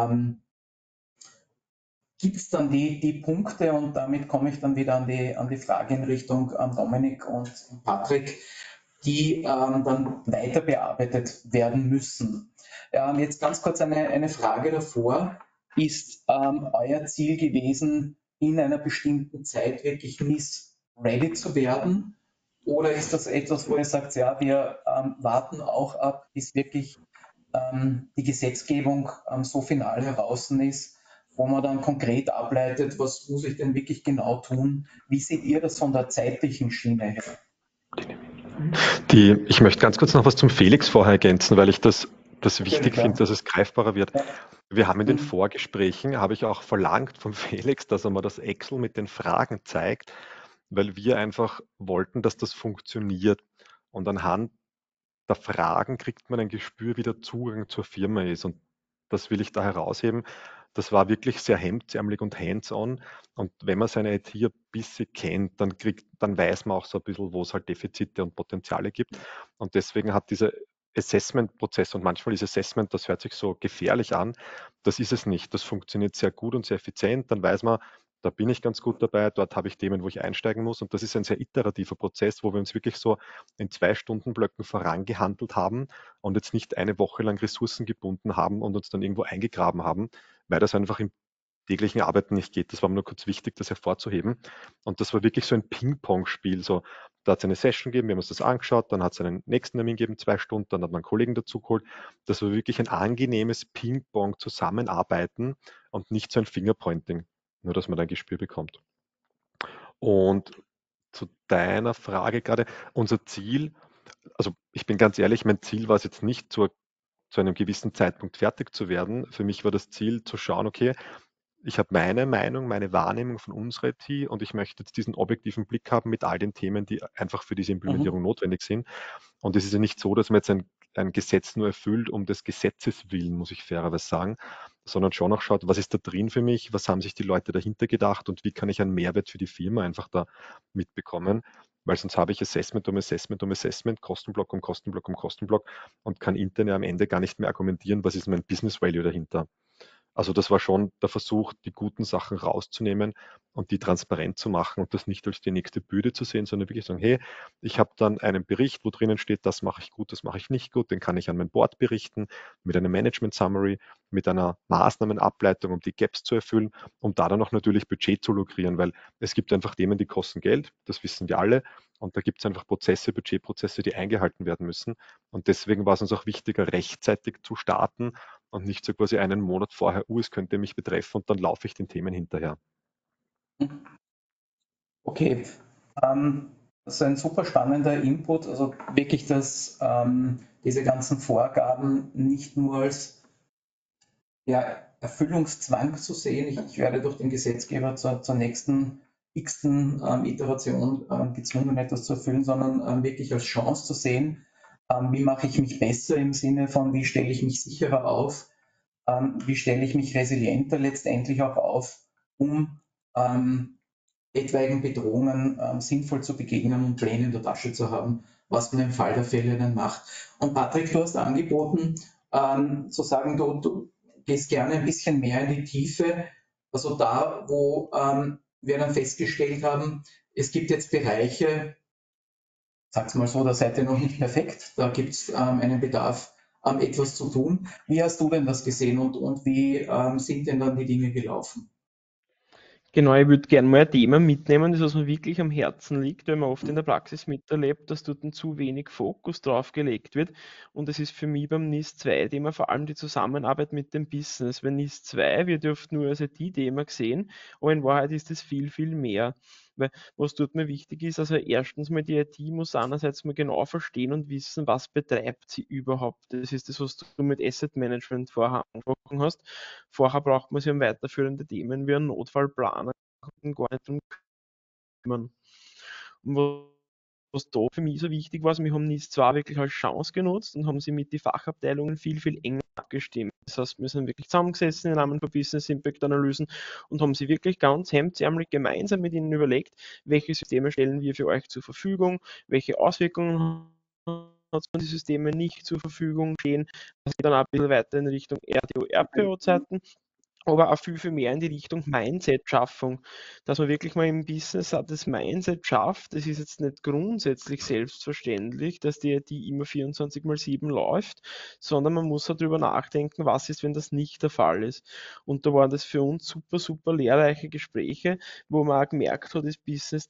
gibt es dann die Punkte, und damit komme ich dann wieder an die Frage in Richtung Dominik und Patrick, die dann weiter bearbeitet werden müssen. Jetzt ganz kurz eine Frage davor. Ist euer Ziel gewesen, in einer bestimmten Zeit wirklich ready zu werden? Oder ist das etwas, wo ihr sagt, ja, wir warten auch ab, bis wirklich die Gesetzgebung so final heraus ist, wo man dann konkret ableitet, was muss ich denn wirklich genau tun? Wie seht ihr das von der zeitlichen Schiene her? Ich möchte ganz kurz noch was zum Felix vorher ergänzen, weil ich das wichtig finde, dass es greifbarer wird. Ja. Wir haben in den Vorgesprächen, habe ich auch verlangt vom Felix, dass er mal das Excel mit den Fragen zeigt, weil wir einfach wollten, dass das funktioniert. Und anhand der Fragen kriegt man ein Gespür, wie der Zugang zur Firma ist. Und das will ich da herausheben. Das war wirklich sehr hemdsärmelig und hands-on. Und wenn man seine IT ein bisschen kennt, dann weiß man auch so ein bisschen, wo es halt Defizite und Potenziale gibt. Und deswegen hat dieser Assessment-Prozess, und manchmal ist Assessment, das hört sich so gefährlich an, das ist es nicht. Das funktioniert sehr gut und sehr effizient. Dann weiß man, da bin ich ganz gut dabei, dort habe ich Themen, wo ich einsteigen muss. Und das ist ein sehr iterativer Prozess, wo wir uns wirklich so in 2-Stunden-Blöcken vorangehandelt haben und jetzt nicht eine Woche lang Ressourcen gebunden haben und uns dann irgendwo eingegraben haben, weil das einfach im täglichen Arbeiten nicht geht. Das war mir nur kurz wichtig, das hervorzuheben. Und das war wirklich so ein Ping-Pong-Spiel. So, da hat es eine Session gegeben, wir haben uns das angeschaut, dann hat es einen nächsten Termin gegeben, 2 Stunden, dann hat man einen Kollegen dazu geholt. Das war wirklich ein angenehmes Ping-Pong zusammenarbeiten und nicht so ein Fingerpointing, nur dass man da ein Gespür bekommt. Und zu deiner Frage gerade, unser Ziel, also ich bin ganz ehrlich, mein Ziel war es jetzt nicht zu einem gewissen Zeitpunkt fertig zu werden. Für mich war das Ziel zu schauen, okay, ich habe meine Meinung, meine Wahrnehmung von unserer IT und ich möchte jetzt diesen objektiven Blick haben mit all den Themen, die einfach für diese Implementierung notwendig sind. Und es ist ja nicht so, dass man jetzt ein Gesetz nur erfüllt um des Gesetzes willen, muss ich fairerweise sagen, sondern schon auch schaut, was ist da drin für mich, was haben sich die Leute dahinter gedacht und wie kann ich einen Mehrwert für die Firma einfach da mitbekommen. Weil sonst habe ich Assessment um Assessment um Assessment, Kostenblock um Kostenblock um Kostenblock und kann intern ja am Ende gar nicht mehr argumentieren, was ist mein Business Value dahinter. Also das war schon der Versuch, die guten Sachen rauszunehmen und die transparent zu machen und das nicht als die nächste Bürde zu sehen, sondern wirklich sagen, hey, ich habe dann einen Bericht, wo drinnen steht, das mache ich gut, das mache ich nicht gut, den kann ich an mein Board berichten, mit einem Management Summary, mit einer Maßnahmenableitung, um die Gaps zu erfüllen, um da dann auch natürlich Budget zu lukrieren, weil es gibt einfach Themen, die kosten Geld, das wissen wir alle, und da gibt es einfach Prozesse, Budgetprozesse, die eingehalten werden müssen. Und deswegen war es uns auch wichtiger, rechtzeitig zu starten und nicht so quasi einen Monat vorher, es könnte mich betreffen und dann laufe ich den Themen hinterher. Okay, das ist ein super spannender Input, also wirklich, dass diese ganzen Vorgaben nicht nur als Erfüllungszwang zu sehen. Ich werde durch den Gesetzgeber zur nächsten x-ten Iteration gezwungen, etwas zu erfüllen, sondern wirklich als Chance zu sehen, wie mache ich mich besser im Sinne von, wie stelle ich mich sicherer auf, wie stelle ich mich resilienter letztendlich auch auf, um etwaigen Bedrohungen sinnvoll zu begegnen und Pläne in der Tasche zu haben, was man im Fall der Fälle dann macht. Und Patrick, du hast angeboten, zu sagen, du gehst gerne ein bisschen mehr in die Tiefe. Also da, wo wir dann festgestellt haben, es gibt jetzt Bereiche, sag's mal so, da seid ihr noch nicht perfekt, da gibt es einen Bedarf, etwas zu tun. Wie hast du denn das gesehen und wie sind denn dann die Dinge gelaufen? Genau, ich würde gerne mal ein Thema mitnehmen, das was mir wirklich am Herzen liegt, weil man oft in der Praxis miterlebt, dass dort zu wenig Fokus drauf gelegt wird. Und das ist für mich beim NIS-2-Thema vor allem die Zusammenarbeit mit dem Business. Weil NIS-2 wird oft nur als IT-Thema gesehen, aber in Wahrheit ist es viel, viel mehr. Weil was dort mir wichtig ist, also erstens mal die IT muss einerseits mal genau verstehen und wissen, was betreibt sie überhaupt. Das ist das, was du mit Asset Management vorher angesprochen hast. Vorher braucht man sich um weiterführende Themen wie einen Notfallplaner gar nicht drum Und was da für mich so wichtig war, wir haben NIS2 wirklich als Chance genutzt und haben sie mit den Fachabteilungen viel, viel enger abgestimmt. Das heißt, wir sind wirklich zusammengesessen im Rahmen von Business Impact Analysen und haben sie wirklich ganz hemdsärmlich gemeinsam mit ihnen überlegt, welche Systeme stellen wir für euch zur Verfügung, welche Auswirkungen hat es, wenn die Systeme nicht zur Verfügung stehen. Das geht dann auch ein bisschen weiter in Richtung RTO, RPO-Zeiten, aber auch viel, viel mehr in die Richtung Mindset-Schaffung, dass man wirklich mal im Business auch das Mindset schafft. Das ist jetzt nicht grundsätzlich selbstverständlich, dass die IT immer 24/7 läuft, sondern man muss auch darüber nachdenken, was ist, wenn das nicht der Fall ist. Und da waren das für uns super, super lehrreiche Gespräche, wo man auch gemerkt hat, das Business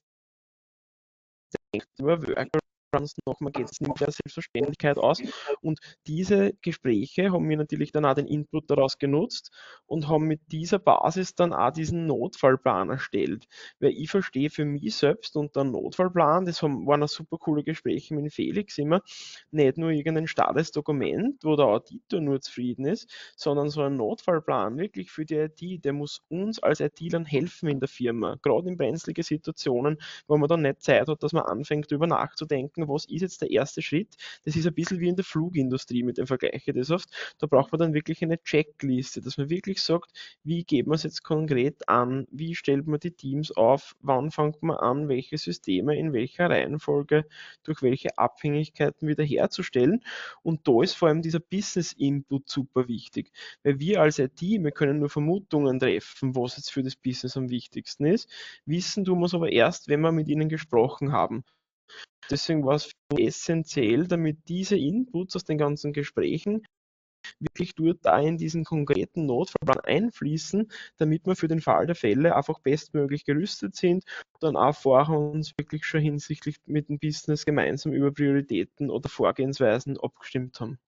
denkt über Workarounds noch, man geht es nicht mit der Selbstverständlichkeit aus. Und diese Gespräche haben wir natürlich dann auch den Input daraus genutzt und haben mit dieser Basis dann auch diesen Notfallplan erstellt. Weil ich verstehe für mich selbst unter einem Notfallplan, waren auch super coole Gespräche mit Felix immer, nicht nur irgendein starres Dokument, wo der Auditor nur zufrieden ist, sondern so ein Notfallplan wirklich für die IT, der muss uns als IT-Lern helfen in der Firma, gerade in brenzlige Situationen, wo man dann nicht Zeit hat, dass man anfängt, darüber nachzudenken, was ist jetzt der erste Schritt. Das ist ein bisschen wie in der Flugindustrie, mit dem vergleiche ich das oft. Da braucht man dann wirklich eine Checkliste, dass man wirklich sagt, wie geht man es jetzt konkret an, wie stellt man die Teams auf, wann fängt man an, welche Systeme in welcher Reihenfolge, durch welche Abhängigkeiten wiederherzustellen. Und da ist vor allem dieser Business-Input super wichtig, weil wir als IT, wir können nur Vermutungen treffen, was jetzt für das Business am wichtigsten ist. Wissen tun wir es aber erst, wenn wir mit ihnen gesprochen haben. Deswegen war es für mich essentiell, damit diese Inputs aus den ganzen Gesprächen wirklich dort da in diesen konkreten Notfallplan einfließen, damit wir für den Fall der Fälle einfach bestmöglich gerüstet sind und dann auch vorher uns wirklich schon hinsichtlich mit dem Business gemeinsam über Prioritäten oder Vorgehensweisen abgestimmt haben.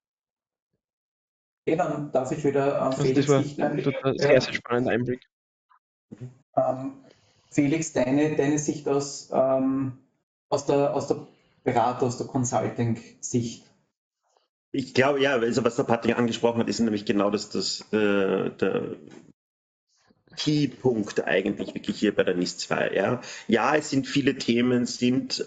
Okay, dann darf ich wieder Also das Felix war dich dann. ein sehr, sehr spannender Einblick. Felix, deine Sicht aus der Berater, aus der Consulting-Sicht. Ich glaube, ja, also was der Patrick angesprochen hat, ist nämlich genau der Keypunkt eigentlich wirklich hier bei der NIS2. Ja, es sind viele Themen, sind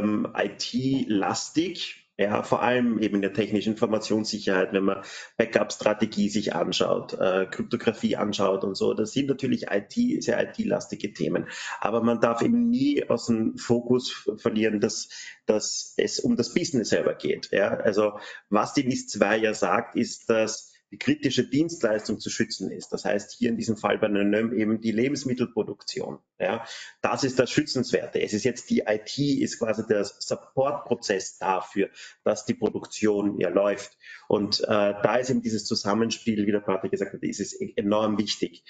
IT-lastig. Ja, vor allem eben in der technischen Informationssicherheit, wenn man Backup-Strategie sich anschaut, Kryptographie anschaut und so. Das sind natürlich sehr IT-lastige Themen. Aber man darf eben nie aus dem Fokus verlieren, dass es um das Business selber geht. Ja, also was die NIS2 ja sagt, ist, dass die kritische Dienstleistung zu schützen ist. Das heißt hier in diesem Fall bei der NÖM eben die Lebensmittelproduktion. Ja, das ist das Schützenswerte. Es ist jetzt die IT, ist quasi der Supportprozess dafür, dass die Produktion ja läuft. Und da ist eben dieses Zusammenspiel, wie der Patrick gesagt hat, ist es enorm wichtig.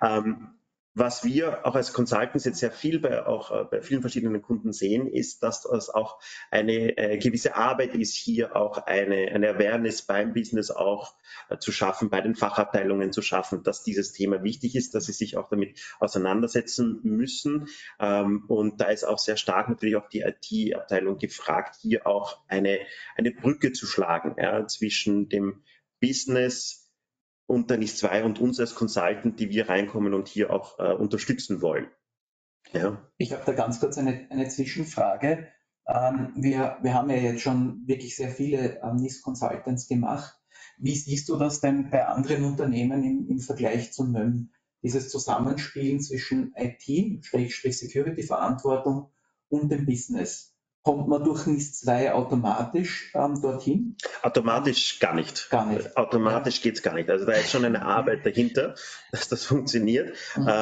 Was wir auch als Consultants jetzt sehr viel bei vielen verschiedenen Kunden sehen, ist, dass es auch eine gewisse Arbeit ist, hier auch eine Awareness beim Business auch zu schaffen, bei den Fachabteilungen zu schaffen, dass dieses Thema wichtig ist, dass sie sich auch damit auseinandersetzen müssen. Und da ist auch sehr stark natürlich auch die IT-Abteilung gefragt, hier auch eine Brücke zu schlagen, ja, zwischen dem Business und der NIS2 und uns als Consultant, die wir reinkommen und hier auch unterstützen wollen. Ja. Ich habe da ganz kurz eine Zwischenfrage. Wir haben ja jetzt schon wirklich sehr viele NIS-Consultants gemacht. Wie siehst du das denn bei anderen Unternehmen im Vergleich zu NÖM? Dieses Zusammenspielen zwischen IT-Security-Verantwortung und dem Business. Kommt man durch NIS2 automatisch dorthin? Automatisch gar nicht. Gar nicht. Automatisch geht es gar nicht. Also da ist schon eine Arbeit dahinter, dass das funktioniert.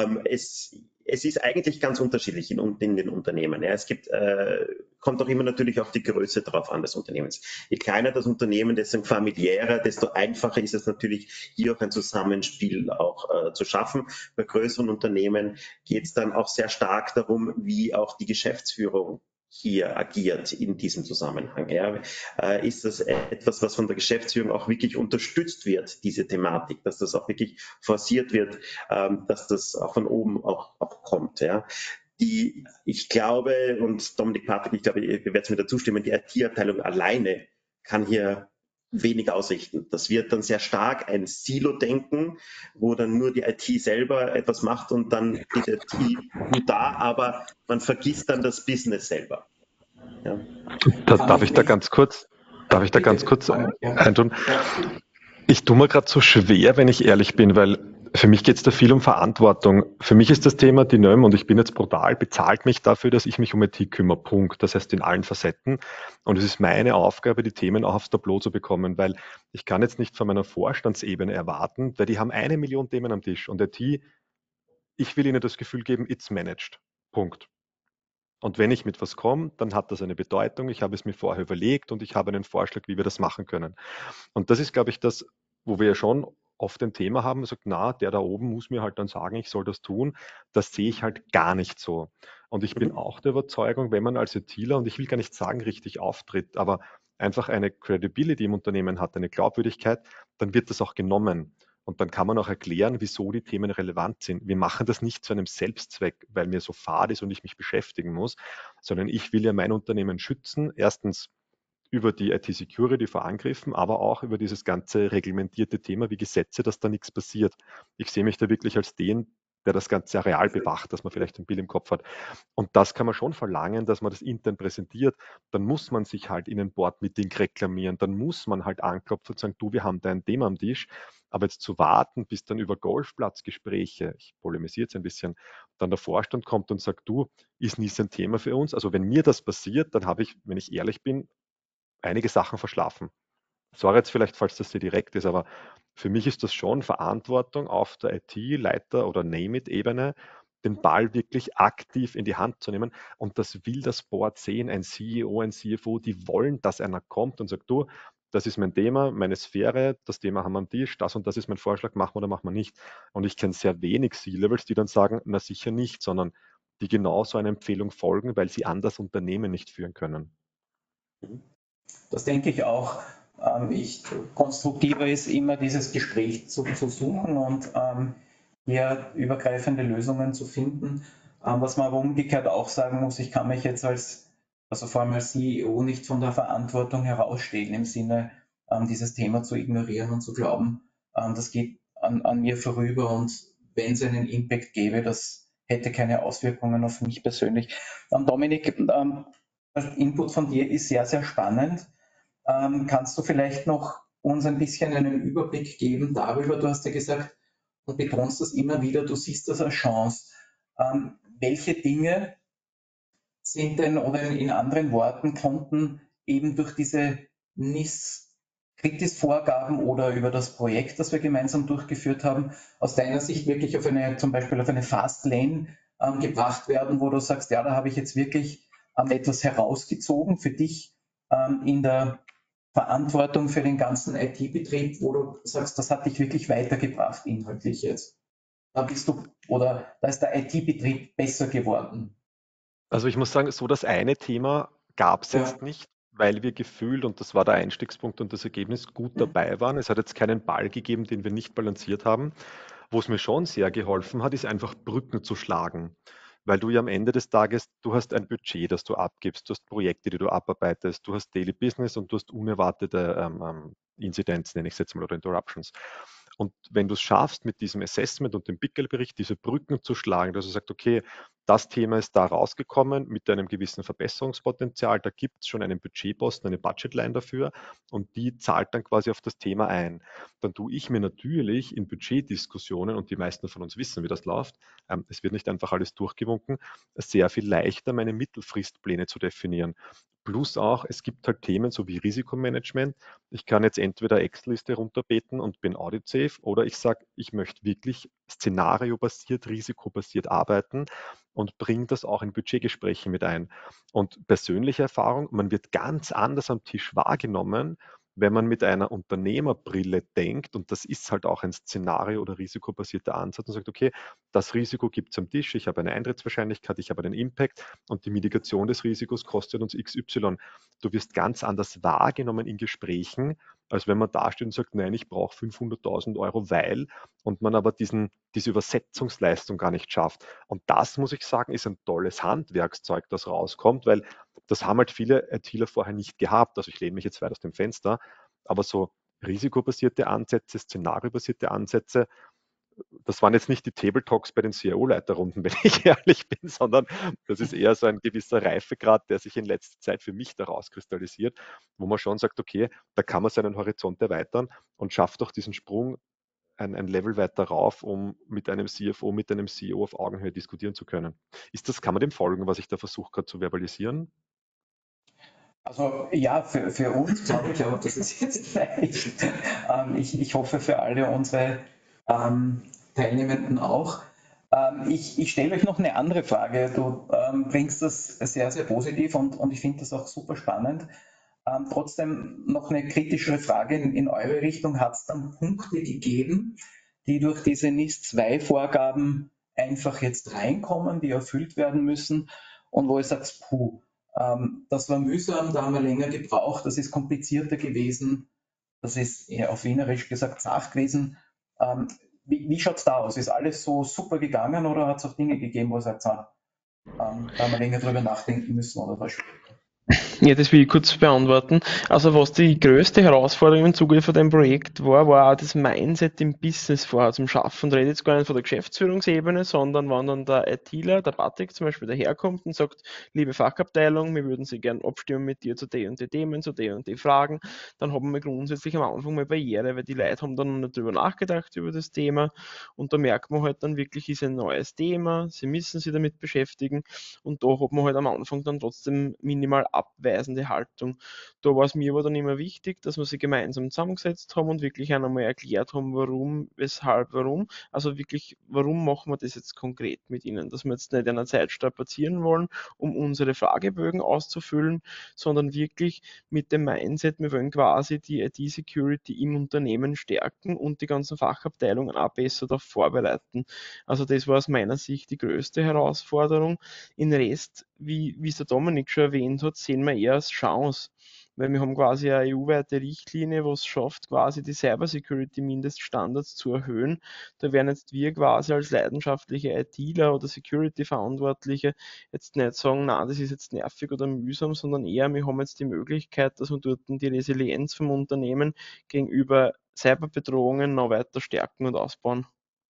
Es ist eigentlich ganz unterschiedlich in den Unternehmen. Ja, es kommt auch immer natürlich auf die Größe drauf an des Unternehmens. Je kleiner das Unternehmen, desto familiärer, desto einfacher ist es natürlich, hier auch ein Zusammenspiel auch zu schaffen. Bei größeren Unternehmen geht es dann auch sehr stark darum, wie auch die Geschäftsführung hier agiert in diesem Zusammenhang. Ja. Ist das etwas, was von der Geschäftsführung auch wirklich unterstützt wird, diese Thematik, dass das auch wirklich forciert wird, dass das auch von oben auch kommt. Ja. Ich glaube, und Dominik, Patrick, ich glaube, ihr werdet mir dazu stimmen, die IT-Abteilung alleine kann hier wenig ausrichten. Das wird dann sehr stark ein Silo-Denken, wo dann nur die IT selber etwas macht und dann ist die IT gut da, aber man vergisst dann das Business selber. Ja. Darf ich da ganz kurz eintun? Ich tue mir gerade so schwer, wenn ich ehrlich bin, weil für mich geht es da viel um Verantwortung. Für mich ist das Thema die NÖM, und ich bin jetzt brutal, bezahlt mich dafür, dass ich mich um IT kümmere. Punkt. Das heißt in allen Facetten. Und es ist meine Aufgabe, die Themen auch aufs Tableau zu bekommen, weil ich kann jetzt nicht von meiner Vorstandsebene erwarten, weil die haben 1 Million Themen am Tisch und IT, ich will ihnen das Gefühl geben, it's managed. Punkt. Und wenn ich mit was komme, dann hat das eine Bedeutung. Ich habe es mir vorher überlegt und ich habe einen Vorschlag, wie wir das machen können. Und das ist, glaube ich, das, wo wir ja schon oft ein Thema haben, sagt, na, der da oben muss mir halt dann sagen, ich soll das tun. Das sehe ich halt gar nicht so. Und ich bin auch der Überzeugung, wenn man als ITler, und ich will gar nicht sagen, richtig auftritt, aber einfach eine Credibility im Unternehmen hat, eine Glaubwürdigkeit, dann wird das auch genommen. Und dann kann man auch erklären, wieso die Themen relevant sind. Wir machen das nicht zu einem Selbstzweck, weil mir so fad ist und ich mich beschäftigen muss, sondern ich will ja mein Unternehmen schützen. Erstens über die IT-Security vor Angriffen, aber auch über dieses ganze reglementierte Thema wie Gesetze, dass da nichts passiert. Ich sehe mich da wirklich als den, der das ganze Areal bewacht, dass man vielleicht ein Bild im Kopf hat. Und das kann man schon verlangen, dass man das intern präsentiert. Dann muss man sich halt in ein Board-Meeting reklamieren. Dann muss man halt anklopfen und sagen, du, wir haben da ein Thema am Tisch. Aber jetzt zu warten, bis dann über Golfplatzgespräche, ich polemisiere jetzt ein bisschen, dann der Vorstand kommt und sagt, du, ist nie so ein Thema für uns. Also wenn mir das passiert, dann habe ich, wenn ich ehrlich bin, einige Sachen verschlafen. Sorry jetzt vielleicht, falls das hier direkt ist, aber für mich ist das schon Verantwortung auf der IT-Leiter- oder Name-it-Ebene, den Ball wirklich aktiv in die Hand zu nehmen. Und das will das Board sehen, ein CEO, ein CFO, die wollen, dass einer kommt und sagt, du, das ist mein Thema, meine Sphäre, das Thema haben wir am Tisch, das und das ist mein Vorschlag, machen wir oder machen wir nicht. Und ich kenne sehr wenig C-Levels, die dann sagen, na sicher nicht, sondern die genau so einer Empfehlung folgen, weil sie anders Unternehmen nicht führen können. Das denke ich auch. Konstruktiver ist immer dieses Gespräch zu suchen und hier übergreifende Lösungen zu finden. Was man aber umgekehrt auch sagen muss, ich kann mich jetzt also vor allem als CEO nicht von der Verantwortung herausstehen im Sinne, dieses Thema zu ignorieren und zu glauben, das geht an mir vorüber und wenn es einen Impact gäbe, das hätte keine Auswirkungen auf mich persönlich. Dominik, der Input von dir ist sehr, sehr spannend. Kannst du vielleicht noch uns ein bisschen einen Überblick geben darüber? Du hast ja gesagt und betonst das immer wieder, du siehst das als Chance. Welche Dinge sind denn, oder in anderen Worten, konnten eben durch diese NIS-Kritis-Vorgaben oder über das Projekt, das wir gemeinsam durchgeführt haben, aus deiner Sicht wirklich zum Beispiel auf eine Fast Lane gebracht werden, wo du sagst, ja, da habe ich jetzt wirklich etwas herausgezogen für dich in der Verantwortung für den ganzen IT-Betrieb, wo du sagst, das hat dich wirklich weitergebracht inhaltlich jetzt? Da ist der IT-Betrieb besser geworden? Also ich muss sagen, so das eine Thema gab es jetzt Ja. nicht, weil wir gefühlt, und das war der Einstiegspunkt und das Ergebnis, gut dabei waren. Es hat jetzt keinen Ball gegeben, den wir nicht balanciert haben. Wo es mir schon sehr geholfen hat, ist einfach Brücken zu schlagen. Weil du ja am Ende des Tages, du hast ein Budget, das du abgibst, du hast Projekte, die du abarbeitest, du hast Daily Business und du hast unerwartete Inzidenz, nenne ich es jetzt mal, oder Interruptions. Und wenn du es schaffst, mit diesem Assessment und dem Pickel-Bericht diese Brücken zu schlagen, dass du sagst, okay, das Thema ist da rausgekommen mit einem gewissen Verbesserungspotenzial, da gibt es schon einen Budgetposten, eine Budgetline dafür und die zahlt dann quasi auf das Thema ein. Dann tue ich mir natürlich in Budgetdiskussionen, und die meisten von uns wissen, wie das läuft, es wird nicht einfach alles durchgewunken, sehr viel leichter, meine Mittelfristpläne zu definieren. Plus auch, es gibt halt Themen so wie Risikomanagement. Ich kann jetzt entweder Excel-Liste runterbeten und bin audit-safe oder ich sage, ich möchte wirklich szenariobasiert, risikobasiert arbeiten und bringe das auch in Budgetgespräche mit ein. Und persönliche Erfahrung, man wird ganz anders am Tisch wahrgenommen, wenn man mit einer Unternehmerbrille denkt, und das ist halt auch ein Szenario- oder risikobasierter Ansatz und sagt, okay, das Risiko gibt es am Tisch, ich habe eine Eintrittswahrscheinlichkeit, ich habe einen Impact und die Mitigation des Risikos kostet uns XY. Du wirst ganz anders wahrgenommen in Gesprächen, als wenn man da steht und sagt, nein, ich brauche 500.000 Euro, weil, und man aber diese Übersetzungsleistung gar nicht schafft. Und das, muss ich sagen, ist ein tolles Handwerkszeug, das rauskommt, weil das haben halt viele ITler vorher nicht gehabt. Also ich lehne mich jetzt weit aus dem Fenster, Aber so risikobasierte Ansätze, szenariobasierte Ansätze, das waren jetzt nicht die Table Talks bei den CIO-Leiterrunden, wenn ich ehrlich bin, sondern das ist eher so ein gewisser Reifegrad, der sich in letzter Zeit für mich daraus kristallisiert, wo man schon sagt, okay, da kann man seinen Horizont erweitern und schafft doch diesen Sprung ein Level weiter rauf, um mit einem CFO, mit einem CEO auf Augenhöhe diskutieren zu können. Kann man dem folgen, was ich da versuche gerade zu verbalisieren? Also ja, für uns glaube ich, aber das ist jetzt leicht. Ich hoffe für alle unsere Teilnehmenden auch. Ich stelle euch noch eine andere Frage. Du bringst das sehr, sehr positiv und ich finde das auch super spannend. Trotzdem noch eine kritischere Frage in eure Richtung. Hat es dann Punkte gegeben, die durch diese NIS-2-Vorgaben einfach jetzt reinkommen, die erfüllt werden müssen und wo ihr sagt, puh, das war mühsam, da haben wir länger gebraucht, das ist komplizierter gewesen, das ist eher auf Wienerisch gesagt zart gewesen. Wie schaut es da aus? Ist alles so super gegangen oder hat es auch Dinge gegeben, wo ihr sagt, da haben wir länger drüber nachdenken müssen oder was? Ja, das will ich kurz beantworten. Also was die größte Herausforderung im Zuge von dem Projekt war auch das Mindset im Business vorher zum Schaffen. Da rede ich jetzt gar nicht von der Geschäftsführungsebene, sondern wenn dann der ITler, der Patrick zum Beispiel, daherkommt und sagt, liebe Fachabteilung, wir würden Sie gern abstimmen mit dir zu den und den Themen, zu den und den Fragen, dann haben wir grundsätzlich am Anfang mal Barriere, weil die Leute haben dann noch nicht drüber nachgedacht über das Thema und da merkt man halt dann wirklich, ist ein neues Thema, sie müssen sich damit beschäftigen und da hat man halt am Anfang dann trotzdem minimal abweisende Haltung. Da war es mir aber dann immer wichtig, dass wir sie gemeinsam zusammengesetzt haben und wirklich einmal erklärt haben, warum, weshalb, warum. Also wirklich, warum machen wir das jetzt konkret mit ihnen? Dass wir jetzt nicht in einer Zeit strapazieren wollen, um unsere Fragebögen auszufüllen, sondern wirklich mit dem Mindset, wir wollen quasi die IT-Security im Unternehmen stärken und die ganzen Fachabteilungen auch besser darauf vorbereiten. Also das war aus meiner Sicht die größte Herausforderung. In Rest, wie es der Dominik schon erwähnt hat, sehen wir eher als Chance. Weil wir haben quasi eine EU-weite Richtlinie, was es schafft, quasi die Cybersecurity-Mindeststandards zu erhöhen. Da werden jetzt wir quasi als leidenschaftliche ITler oder Security-Verantwortliche jetzt nicht sagen, na, das ist jetzt nervig oder mühsam, sondern eher, wir haben jetzt die Möglichkeit, dass wir dort die Resilienz vom Unternehmen gegenüber Cyberbedrohungen noch weiter stärken und ausbauen.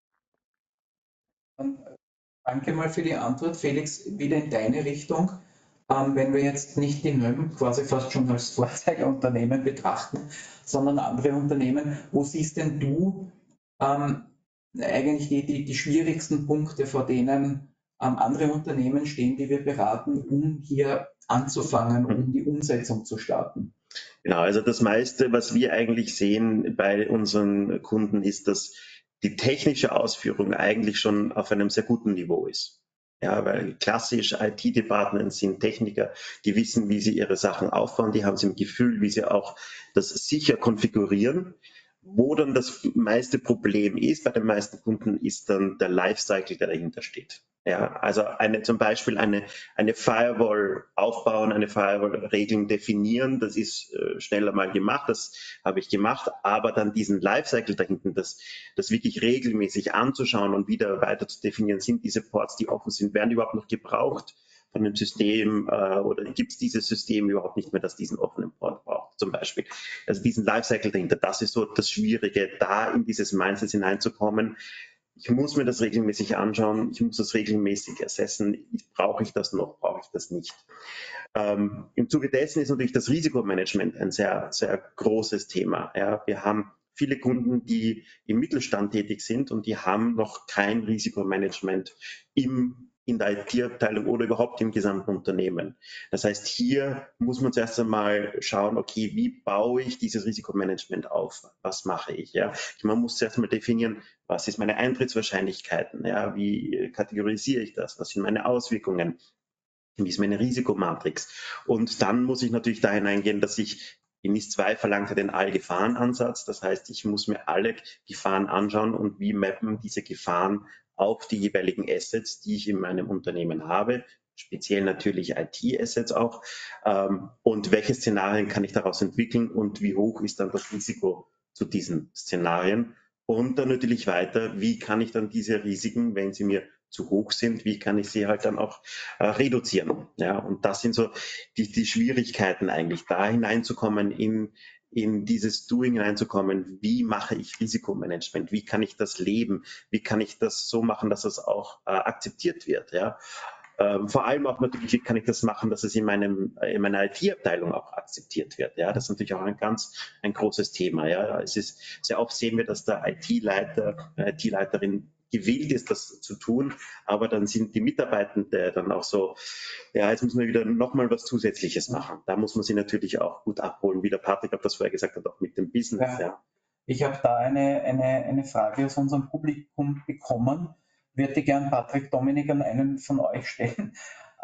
Danke mal für die Antwort. Felix, wieder in deine Richtung. Wenn wir jetzt nicht die NÖM quasi fast schon als Vorzeigeunternehmen betrachten, sondern andere Unternehmen, wo siehst denn du eigentlich die schwierigsten Punkte, vor denen andere Unternehmen stehen, die wir beraten, um hier anzufangen, um die Umsetzung zu starten? Genau, also das meiste, was wir eigentlich sehen bei unseren Kunden, ist, dass die technische Ausführung eigentlich schon auf einem sehr guten Niveau ist. Ja, weil klassisch IT-Departments sind Techniker, die wissen, wie sie ihre Sachen aufbauen, die haben so ein Gefühl, wie sie auch das sicher konfigurieren. Wo dann das meiste Problem ist, bei den meisten Kunden, ist dann der Lifecycle, der dahinter steht. Ja, also zum Beispiel eine Firewall aufbauen, eine Firewall-Regeln definieren, das ist schneller mal gemacht, das habe ich gemacht, aber dann diesen Lifecycle dahinten, das wirklich regelmäßig anzuschauen und wieder weiter zu definieren, sind diese Ports, die offen sind, werden die überhaupt noch gebraucht von dem System oder gibt es dieses System überhaupt nicht mehr, das diesen offenen Port braucht, zum Beispiel. Also diesen Lifecycle dahinter, das ist so das Schwierige, da in dieses Mindset hineinzukommen. Ich muss mir das regelmäßig anschauen, ich muss das regelmäßig assessen, brauche ich das noch, brauche ich das nicht. Im Zuge dessen ist natürlich das Risikomanagement ein sehr, sehr großes Thema. Ja, wir haben viele Kunden, die im Mittelstand tätig sind und die haben noch kein Risikomanagement in der IT-Abteilung oder überhaupt im gesamten Unternehmen. Das heißt, hier muss man zuerst einmal schauen, okay, wie baue ich dieses Risikomanagement auf? Was mache ich? Ja, man muss zuerst mal definieren, was ist meine Eintrittswahrscheinlichkeiten? Ja, wie kategorisiere ich das? Was sind meine Auswirkungen? Wie ist meine Risikomatrix? Und dann muss ich natürlich da hineingehen, dass ich in NIS 2 verlangt den All-Gefahren-Ansatz. Das heißt, ich muss mir alle Gefahren anschauen und wie mappen diese Gefahren auf die jeweiligen Assets, die ich in meinem Unternehmen habe, speziell natürlich IT-Assets auch. Und welche Szenarien kann ich daraus entwickeln und wie hoch ist dann das Risiko zu diesen Szenarien? Und dann natürlich weiter, wie kann ich dann diese Risiken, wenn sie mir zu hoch sind, wie kann ich sie halt dann auch reduzieren? Ja, und das sind so die Schwierigkeiten eigentlich, da hineinzukommen in in dieses Doing reinzukommen. Wie mache ich Risikomanagement? Wie kann ich das leben? Wie kann ich das so machen, dass es auch akzeptiert wird? Ja? Vor allem auch natürlich, wie kann ich das machen, dass es in meiner IT-Abteilung auch akzeptiert wird. Ja, das ist natürlich auch ein großes Thema. Ja, es ist sehr oft sehen wir, dass der IT-Leiterin gewillt ist, das zu tun, aber dann sind die Mitarbeitenden dann auch so, ja, jetzt müssen wir wieder nochmal was Zusätzliches machen. Da muss man sie natürlich auch gut abholen, wie der Patrick das vorher gesagt hat, auch mit dem Business. Ja. Ich habe da eine Frage aus unserem Publikum bekommen. Würde gern Patrick, Dominik an einen von euch stellen.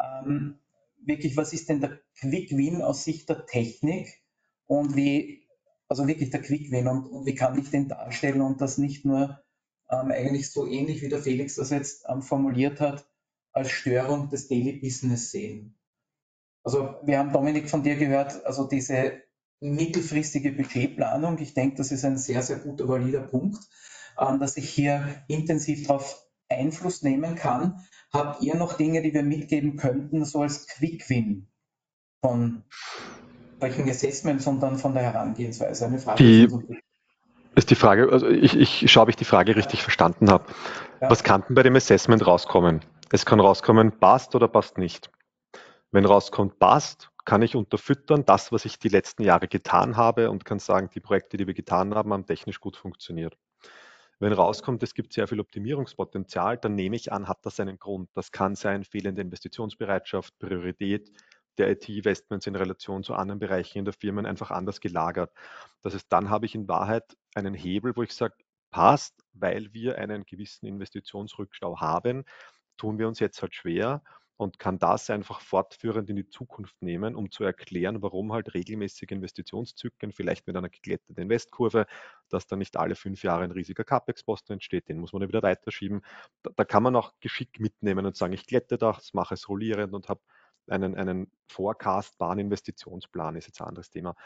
Wirklich, was ist denn der Quick Win aus Sicht der Technik und also wirklich der Quick Win und wie kann ich den darstellen und das nicht nur eigentlich so ähnlich wie der Felix das jetzt formuliert hat, als Störung des Daily Business sehen? Also wir haben, Dominik, von dir gehört, also diese mittelfristige Budgetplanung. Ich denke, das ist ein sehr, sehr guter, valider Punkt, dass ich hier intensiv darauf Einfluss nehmen kann. Habt ihr noch Dinge, die wir mitgeben könnten, so als Quick-Win von solchen Assessments und dann von der Herangehensweise? Eine Frage ist die Frage, also ich schaue, ob ich die Frage richtig verstanden habe. Ja. Was kann denn bei dem Assessment rauskommen? Es kann rauskommen, passt oder passt nicht. Wenn rauskommt, passt, kann ich unterfüttern, das, was ich die letzten Jahre getan habe und kann sagen, die Projekte, die wir getan haben, haben technisch gut funktioniert. Wenn rauskommt, es gibt sehr viel Optimierungspotenzial, dann nehme ich an, hat das einen Grund. Das kann sein, fehlende Investitionsbereitschaft, Priorität der IT-Investments in Relation zu anderen Bereichen in der Firma einfach anders gelagert. Das heißt, dann habe ich in Wahrheit einen Hebel, wo ich sage, passt, weil wir einen gewissen Investitionsrückstau haben, tun wir uns jetzt halt schwer und kann das einfach fortführend in die Zukunft nehmen, um zu erklären, warum halt regelmäßige Investitionszyklen, vielleicht mit einer geglätteten Investkurve, dass dann nicht alle 5 Jahre ein riesiger CapEx-Posten entsteht, den muss man ja wieder weiterschieben. Da kann man auch Geschick mitnehmen und sagen, ich glätte das, mache es rollierend und habe einen forecastbaren Investitionsplan, ist jetzt ein anderes Thema.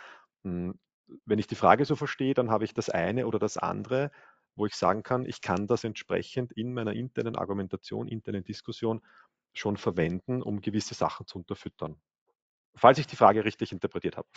Wenn ich die Frage so verstehe, dann habe ich das eine oder das andere, wo ich sagen kann, ich kann das entsprechend in meiner internen Argumentation, internen Diskussion schon verwenden, um gewisse Sachen zu unterfüttern. Falls ich die Frage richtig interpretiert habe.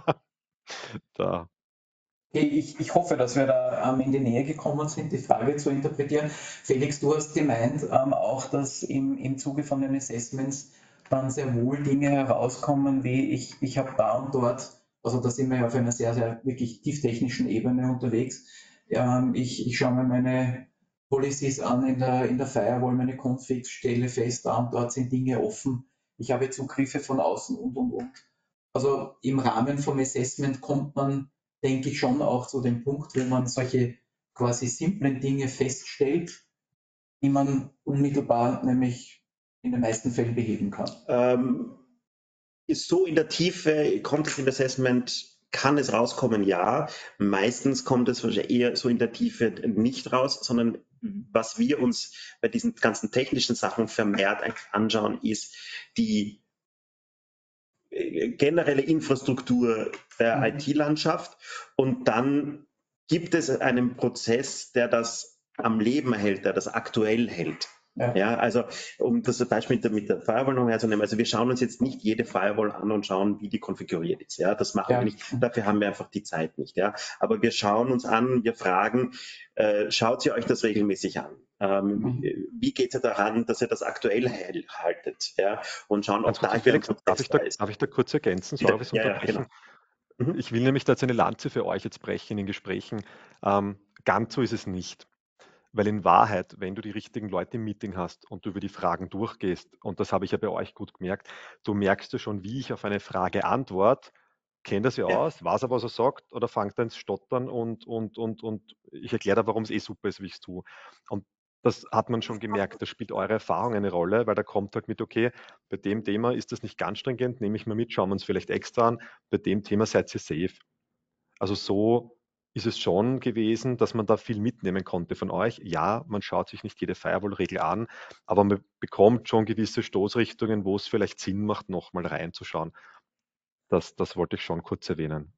Da. Ich hoffe, dass wir da in die Nähe gekommen sind, die Frage zu interpretieren. Felix, du hast gemeint auch, dass im Zuge von den Assessments dann sehr wohl Dinge herauskommen, wie ich habe da und dort, also da sind wir ja auf einer sehr, sehr wirklich tieftechnischen Ebene unterwegs. Ich schaue mir meine Policies an in der Firewall, meine Configs, stelle fest, da und dort sind Dinge offen. Ich habe Zugriffe von außen und. Also im Rahmen vom Assessment kommt man, denke ich, schon auch zu dem Punkt, wo man solche quasi simplen Dinge feststellt, die man unmittelbar nämlich in den meisten Fällen beheben kann. So in der Tiefe kommt es im Assessment, kann es rauskommen, ja. Meistens kommt es eher so in der Tiefe nicht raus, sondern was wir uns bei diesen ganzen technischen Sachen vermehrt anschauen, ist die generelle Infrastruktur der IT-Landschaft und dann gibt es einen Prozess, der das am Leben hält, der das aktuell hält. Ja, also um das Beispiel mit der Firewall noch herzunehmen, also wir schauen uns jetzt nicht jede Firewall an und schauen, wie die konfiguriert ist. Ja, das machen wir nicht, dafür haben wir einfach die Zeit nicht. Ja, aber wir schauen uns an, wir fragen, schaut ihr euch das regelmäßig an? Wie geht ihr daran, dass ihr das aktuell haltet? Ja, und schauen, ob da Felix, darf ich da kurz ergänzen? Sorry, was unterbrechen. Genau. Ich will nämlich da jetzt eine Lanze für euch jetzt brechen in Gesprächen. Ganz so ist es nicht. Weil in Wahrheit, wenn du die richtigen Leute im Meeting hast und du über die Fragen durchgehst, und das habe ich ja bei euch gut gemerkt, du merkst ja schon, wie ich auf eine Frage antworte, kennt das ja aus, weiß aber, was er sagt, oder fangt er ins Stottern und ich erkläre da, warum es super ist, wie ich es tue. Und das hat man schon gemerkt, da spielt eure Erfahrung eine Rolle, weil da kommt halt mit, okay, bei dem Thema ist das nicht ganz stringent, nehme ich mal mit, schauen wir uns vielleicht extra an, bei dem Thema seid ihr safe. Also so ist es schon gewesen, dass man da viel mitnehmen konnte von euch. Ja, man schaut sich nicht jede Firewall-Regel an, aber man bekommt schon gewisse Stoßrichtungen, wo es vielleicht Sinn macht, nochmal reinzuschauen. Das wollte ich schon kurz erwähnen.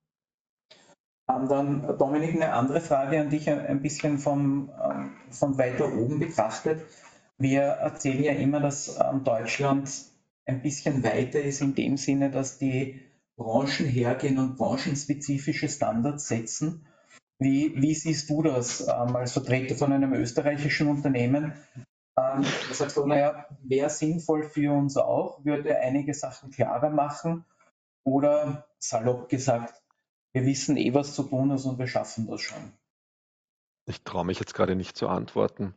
Dann, Dominik, eine andere Frage an dich, ein bisschen von weiter oben betrachtet. Wir erzählen ja immer, dass Deutschland ein bisschen weiter ist in dem Sinne, dass die Branchen hergehen und branchenspezifische Standards setzen. Wie siehst du das als Vertreter von einem österreichischen Unternehmen? Da sagst du, naja, wäre sinnvoll für uns auch, würde einige Sachen klarer machen oder salopp gesagt, wir wissen eh, was zu tun ist und wir schaffen das schon. Ich traue mich jetzt gerade nicht zu antworten.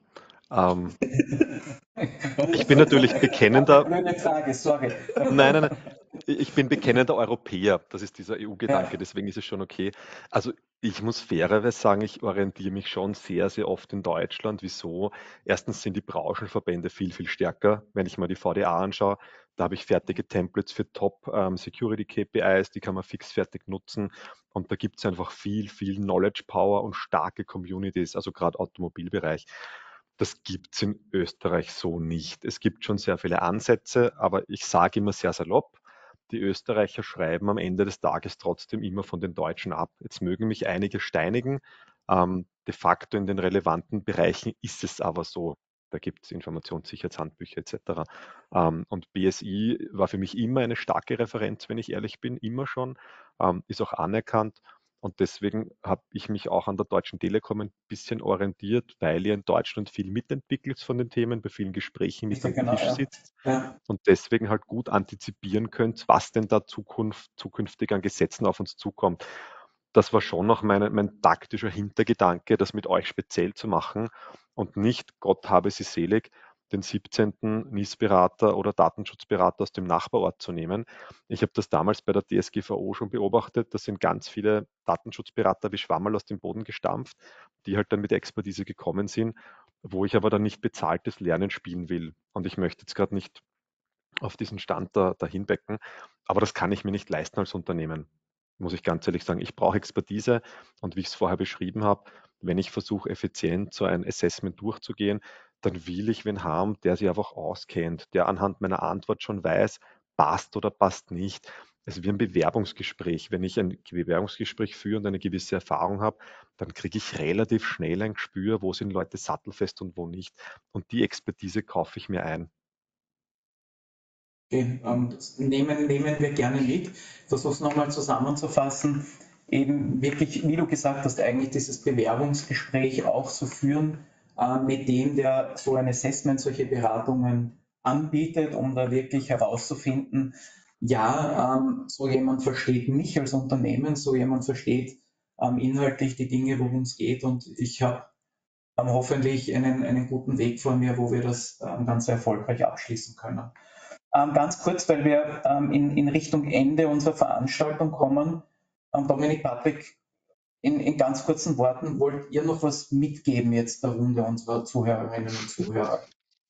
Ich bin natürlich bekennender. Blöde Frage, sorry. Nein. Ich bin bekennender Europäer. Das ist dieser EU-Gedanke, Ja. deswegen ist es schon okay. Also ich muss fairerweise sagen, ich orientiere mich schon sehr, sehr oft in Deutschland. Wieso? Erstens sind die Branchenverbände viel, viel stärker. Wenn ich mal die VDA anschaue, da habe ich fertige Templates für Top-Security-KPIs, die kann man fix fertig nutzen. Und da gibt es einfach viel, viel Knowledge Power und starke Communities, also gerade Automobilbereich. Das gibt es in Österreich so nicht. Es gibt schon sehr viele Ansätze, aber ich sage immer sehr salopp, die Österreicher schreiben am Ende des Tages trotzdem immer von den Deutschen ab. Jetzt mögen mich einige steinigen. De facto in den relevanten Bereichen ist es aber so. Da gibt es Informationssicherheitshandbücher etc. Und BSI war für mich immer eine starke Referenz, wenn ich ehrlich bin, immer schon, ist auch anerkannt. Und deswegen habe ich mich auch an der Deutschen Telekom ein bisschen orientiert, weil ihr in Deutschland viel mitentwickelt von den Themen, bei vielen Gesprächen mit am Genau, Tisch ja. sitzt Ja. und deswegen halt gut antizipieren könnt, was denn da zukünftig an Gesetzen auf uns zukommt. Das war schon noch mein taktischer Hintergedanke, das mit euch speziell zu machen und nicht, Gott habe sie selig, den 17. NIS-Berater oder Datenschutzberater aus dem Nachbarort zu nehmen. Ich habe das damals bei der DSGVO schon beobachtet. Da sind ganz viele Datenschutzberater wie Schwammerl aus dem Boden gestampft, die halt dann mit Expertise gekommen sind, wo ich aber dann nicht bezahltes Lernen spielen will. Und ich möchte jetzt gerade nicht auf diesen Stand dahin becken, aber das kann ich mir nicht leisten als Unternehmen, muss ich ganz ehrlich sagen. Ich brauche Expertise und wie ich es vorher beschrieben habe, wenn ich versuche, effizient so ein Assessment durchzugehen, dann will ich wen haben, der sich einfach auskennt, der anhand meiner Antwort schon weiß, passt oder passt nicht. Es ist wie ein Bewerbungsgespräch. Wenn ich ein Bewerbungsgespräch führe und eine gewisse Erfahrung habe, dann kriege ich relativ schnell ein Gespür, wo sind Leute sattelfest und wo nicht. Und die Expertise kaufe ich mir ein. Okay, das nehmen wir gerne mit. Versuche es nochmal zusammenzufassen. Eben wirklich, wie du gesagt hast, eigentlich dieses Bewerbungsgespräch auch zu führen mit dem, der so ein Assessment, solche Beratungen anbietet, um da wirklich herauszufinden, ja, so jemand versteht mich als Unternehmen, so jemand versteht inhaltlich die Dinge, worum es geht und ich habe hoffentlich einen guten Weg vor mir, wo wir das ganz erfolgreich abschließen können. Ganz kurz, weil wir in Richtung Ende unserer Veranstaltung kommen. Dominik, Patrick, in ganz kurzen Worten, wollt ihr noch was mitgeben jetzt der Runde unserer Zuhörerinnen und Zuhörer?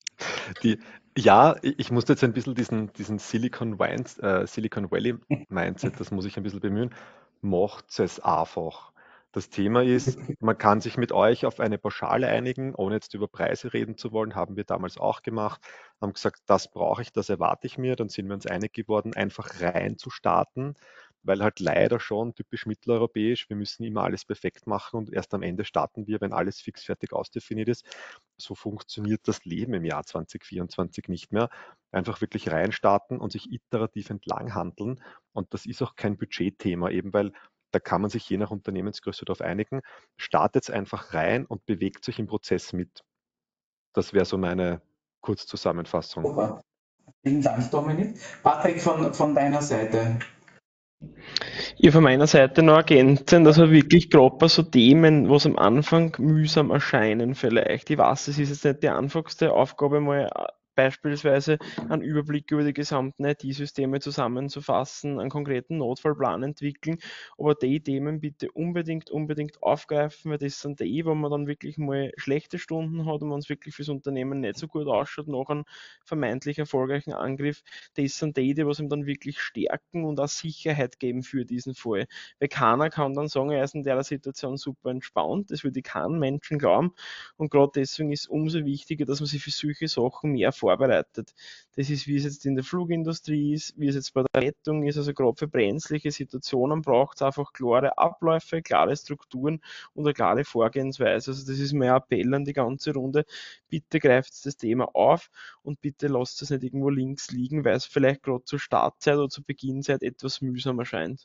Ich musste jetzt ein bisschen diesen Silicon Valley Mindset, das muss ich ein bisschen bemühen. Macht es einfach. Das Thema ist, man kann sich mit euch auf eine Pauschale einigen, ohne jetzt über Preise reden zu wollen, haben wir damals auch gemacht, haben gesagt, das brauche ich, das erwarte ich mir, dann sind wir uns einig geworden, einfach rein zu starten, weil halt leider schon typisch mitteleuropäisch, wir müssen immer alles perfekt machen und erst am Ende starten wir, wenn alles fixfertig ausdefiniert ist. So funktioniert das Leben im Jahr 2024 nicht mehr. Einfach wirklich reinstarten und sich iterativ entlang handeln. Und das ist auch kein Budgetthema, eben weil da kann man sich je nach Unternehmensgröße darauf einigen. Startet einfach rein und bewegt sich im Prozess mit. Das wäre so meine Kurzzusammenfassung. Super. Vielen Dank, Dominik. Patrick, von deiner Seite. Ja, von meiner Seite noch ergänzend, also wirklich gerade bei so Themen, was am Anfang mühsam erscheinen vielleicht. Ich weiß, es ist jetzt nicht die einfachste Aufgabe, mal beispielsweise einen Überblick über die gesamten IT-Systeme zusammenzufassen, einen konkreten Notfallplan entwickeln, aber die Themen bitte unbedingt aufgreifen, weil das sind die, wo man dann wirklich mal schlechte Stunden hat und wenn es wirklich fürs Unternehmen nicht so gut ausschaut, nach einem vermeintlich erfolgreichen Angriff, das sind die, was ihm dann wirklich stärken und auch Sicherheit geben für diesen Fall. Weil keiner kann dann sagen, er ist in der Situation super entspannt, das würde ich keinem Menschen glauben und gerade deswegen ist es umso wichtiger, dass man sich für solche Sachen mehr vorbereitet. Das ist, wie es jetzt in der Flugindustrie ist, wie es jetzt bei der Rettung ist, also gerade für brenzliche Situationen braucht es einfach klare Abläufe, klare Strukturen und eine klare Vorgehensweise. Also das ist mein Appell an die ganze Runde. Bitte greift das Thema auf und bitte lasst es nicht irgendwo links liegen, weil es vielleicht gerade zur Startzeit oder zur Beginnzeit etwas mühsam erscheint.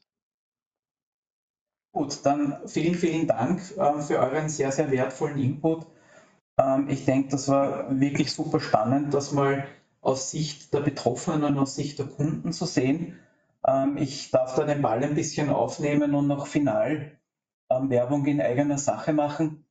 Gut, dann vielen, vielen Dank für euren sehr, sehr wertvollen Input. Ich denke, das war wirklich super spannend, das mal aus Sicht der Betroffenen und aus Sicht der Kunden zu sehen. Ich darf da den Ball ein bisschen aufnehmen und noch final Werbung in eigener Sache machen,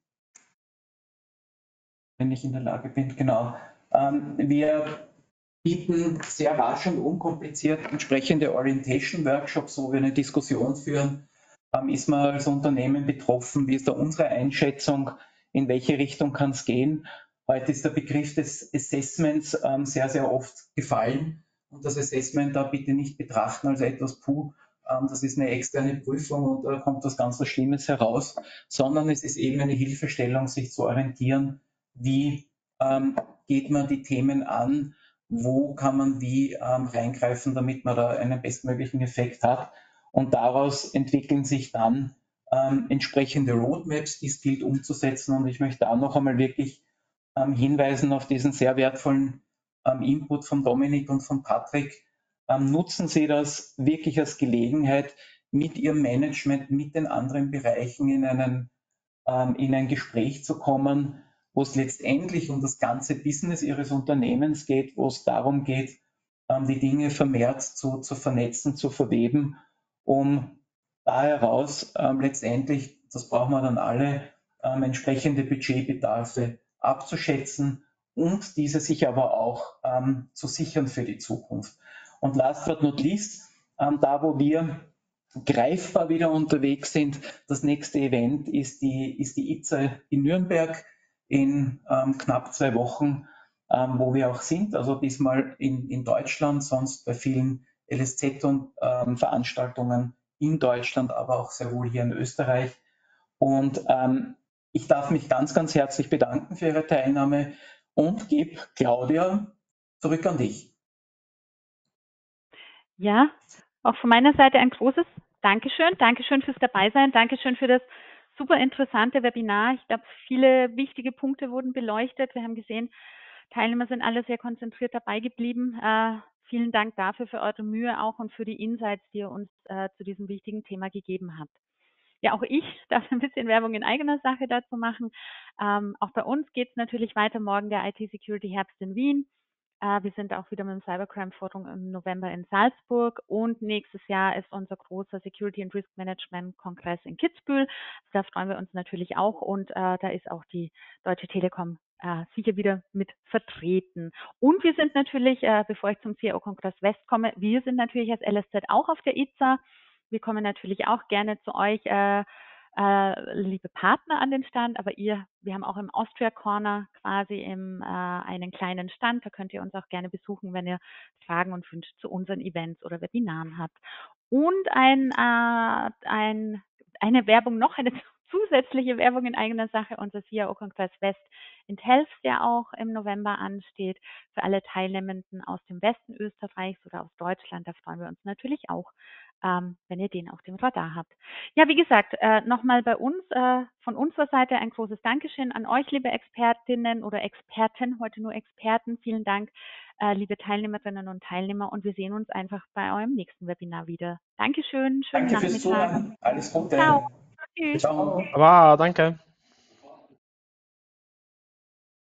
wenn ich in der Lage bin. Genau. Wir bieten sehr rasch und unkompliziert entsprechende Orientation-Workshops, wo wir eine Diskussion führen. Ist man als Unternehmen betroffen? Wie ist da unsere Einschätzung? In welche Richtung kann es gehen? Heute ist der Begriff des Assessments sehr, sehr oft gefallen. Und das Assessment da bitte nicht betrachten als etwas das ist eine externe Prüfung und da kommt was ganz Schlimmes heraus, sondern es ist eben eine Hilfestellung, sich zu orientieren, wie geht man die Themen an, wo kann man wie reingreifen, damit man da einen bestmöglichen Effekt hat. Und daraus entwickeln sich dann entsprechende Roadmaps, die es gilt umzusetzen. Und ich möchte auch noch einmal wirklich hinweisen auf diesen sehr wertvollen Input von Dominik und von Patrick. Nutzen Sie das wirklich als Gelegenheit, mit Ihrem Management, mit den anderen Bereichen in ein Gespräch zu kommen, wo es letztendlich um das ganze Business Ihres Unternehmens geht, wo es darum geht, die Dinge vermehrt zu vernetzen, zu verweben, um da heraus letztendlich, das brauchen wir dann alle, entsprechende Budgetbedarfe abzuschätzen und diese sich aber auch zu sichern für die Zukunft. Und last but not least, da wo wir greifbar wieder unterwegs sind, das nächste Event ist die ITSA in Nürnberg in knapp 2 Wochen, wo wir auch sind, also diesmal in Deutschland, sonst bei vielen LSZ und Veranstaltungen in Deutschland, aber auch sehr wohl hier in Österreich. Und ich darf mich ganz, ganz herzlich bedanken für Ihre Teilnahme und gebe Claudia zurück an dich. Ja, auch von meiner Seite ein großes Dankeschön. Dankeschön fürs Dabeisein. Dankeschön für das super interessante Webinar. Ich glaube, viele wichtige Punkte wurden beleuchtet. Wir haben gesehen, Teilnehmer sind alle sehr konzentriert dabei geblieben. Vielen Dank dafür, für eure Mühe auch und für die Insights, die ihr uns zu diesem wichtigen Thema gegeben habt. Ja, auch ich darf ein bisschen Werbung in eigener Sache dazu machen. Auch bei uns geht es natürlich weiter. Morgen der IT-Security-Herbst in Wien. Wir sind auch wieder mit dem Cybercrime-Forum im November in Salzburg und nächstes Jahr ist unser großer Security and Risk Management Kongress in Kitzbühel. Da freuen wir uns natürlich auch und da ist auch die Deutsche Telekom sicher wieder mit vertreten. Und wir sind natürlich, bevor ich zum CIO-Kongress West komme, wir sind natürlich als LSZ auch auf der ITSA. Wir kommen natürlich auch gerne zu euch, liebe Partner an den Stand, aber wir haben auch im Austria Corner quasi einen kleinen Stand, da könnt ihr uns auch gerne besuchen, wenn ihr Fragen und Wünsche zu unseren Events oder Webinaren habt. Und eine Werbung noch, eine zusätzliche Werbung in eigener Sache, unser CIO-Kongress West in Telfs, der auch im November ansteht, für alle Teilnehmenden aus dem Westen Österreichs oder aus Deutschland, da freuen wir uns natürlich auch, wenn ihr den auf dem Radar habt. Ja, wie gesagt, nochmal bei uns, von unserer Seite ein großes Dankeschön an euch, liebe Expertinnen oder Experten, heute nur Experten. Vielen Dank, liebe Teilnehmerinnen und Teilnehmer und wir sehen uns einfach bei eurem nächsten Webinar wieder. Dankeschön, schönen Danke fürs Nachmittag. Zuhören, alles Gute. Ciao. Tschüss. Ciao. Aber danke.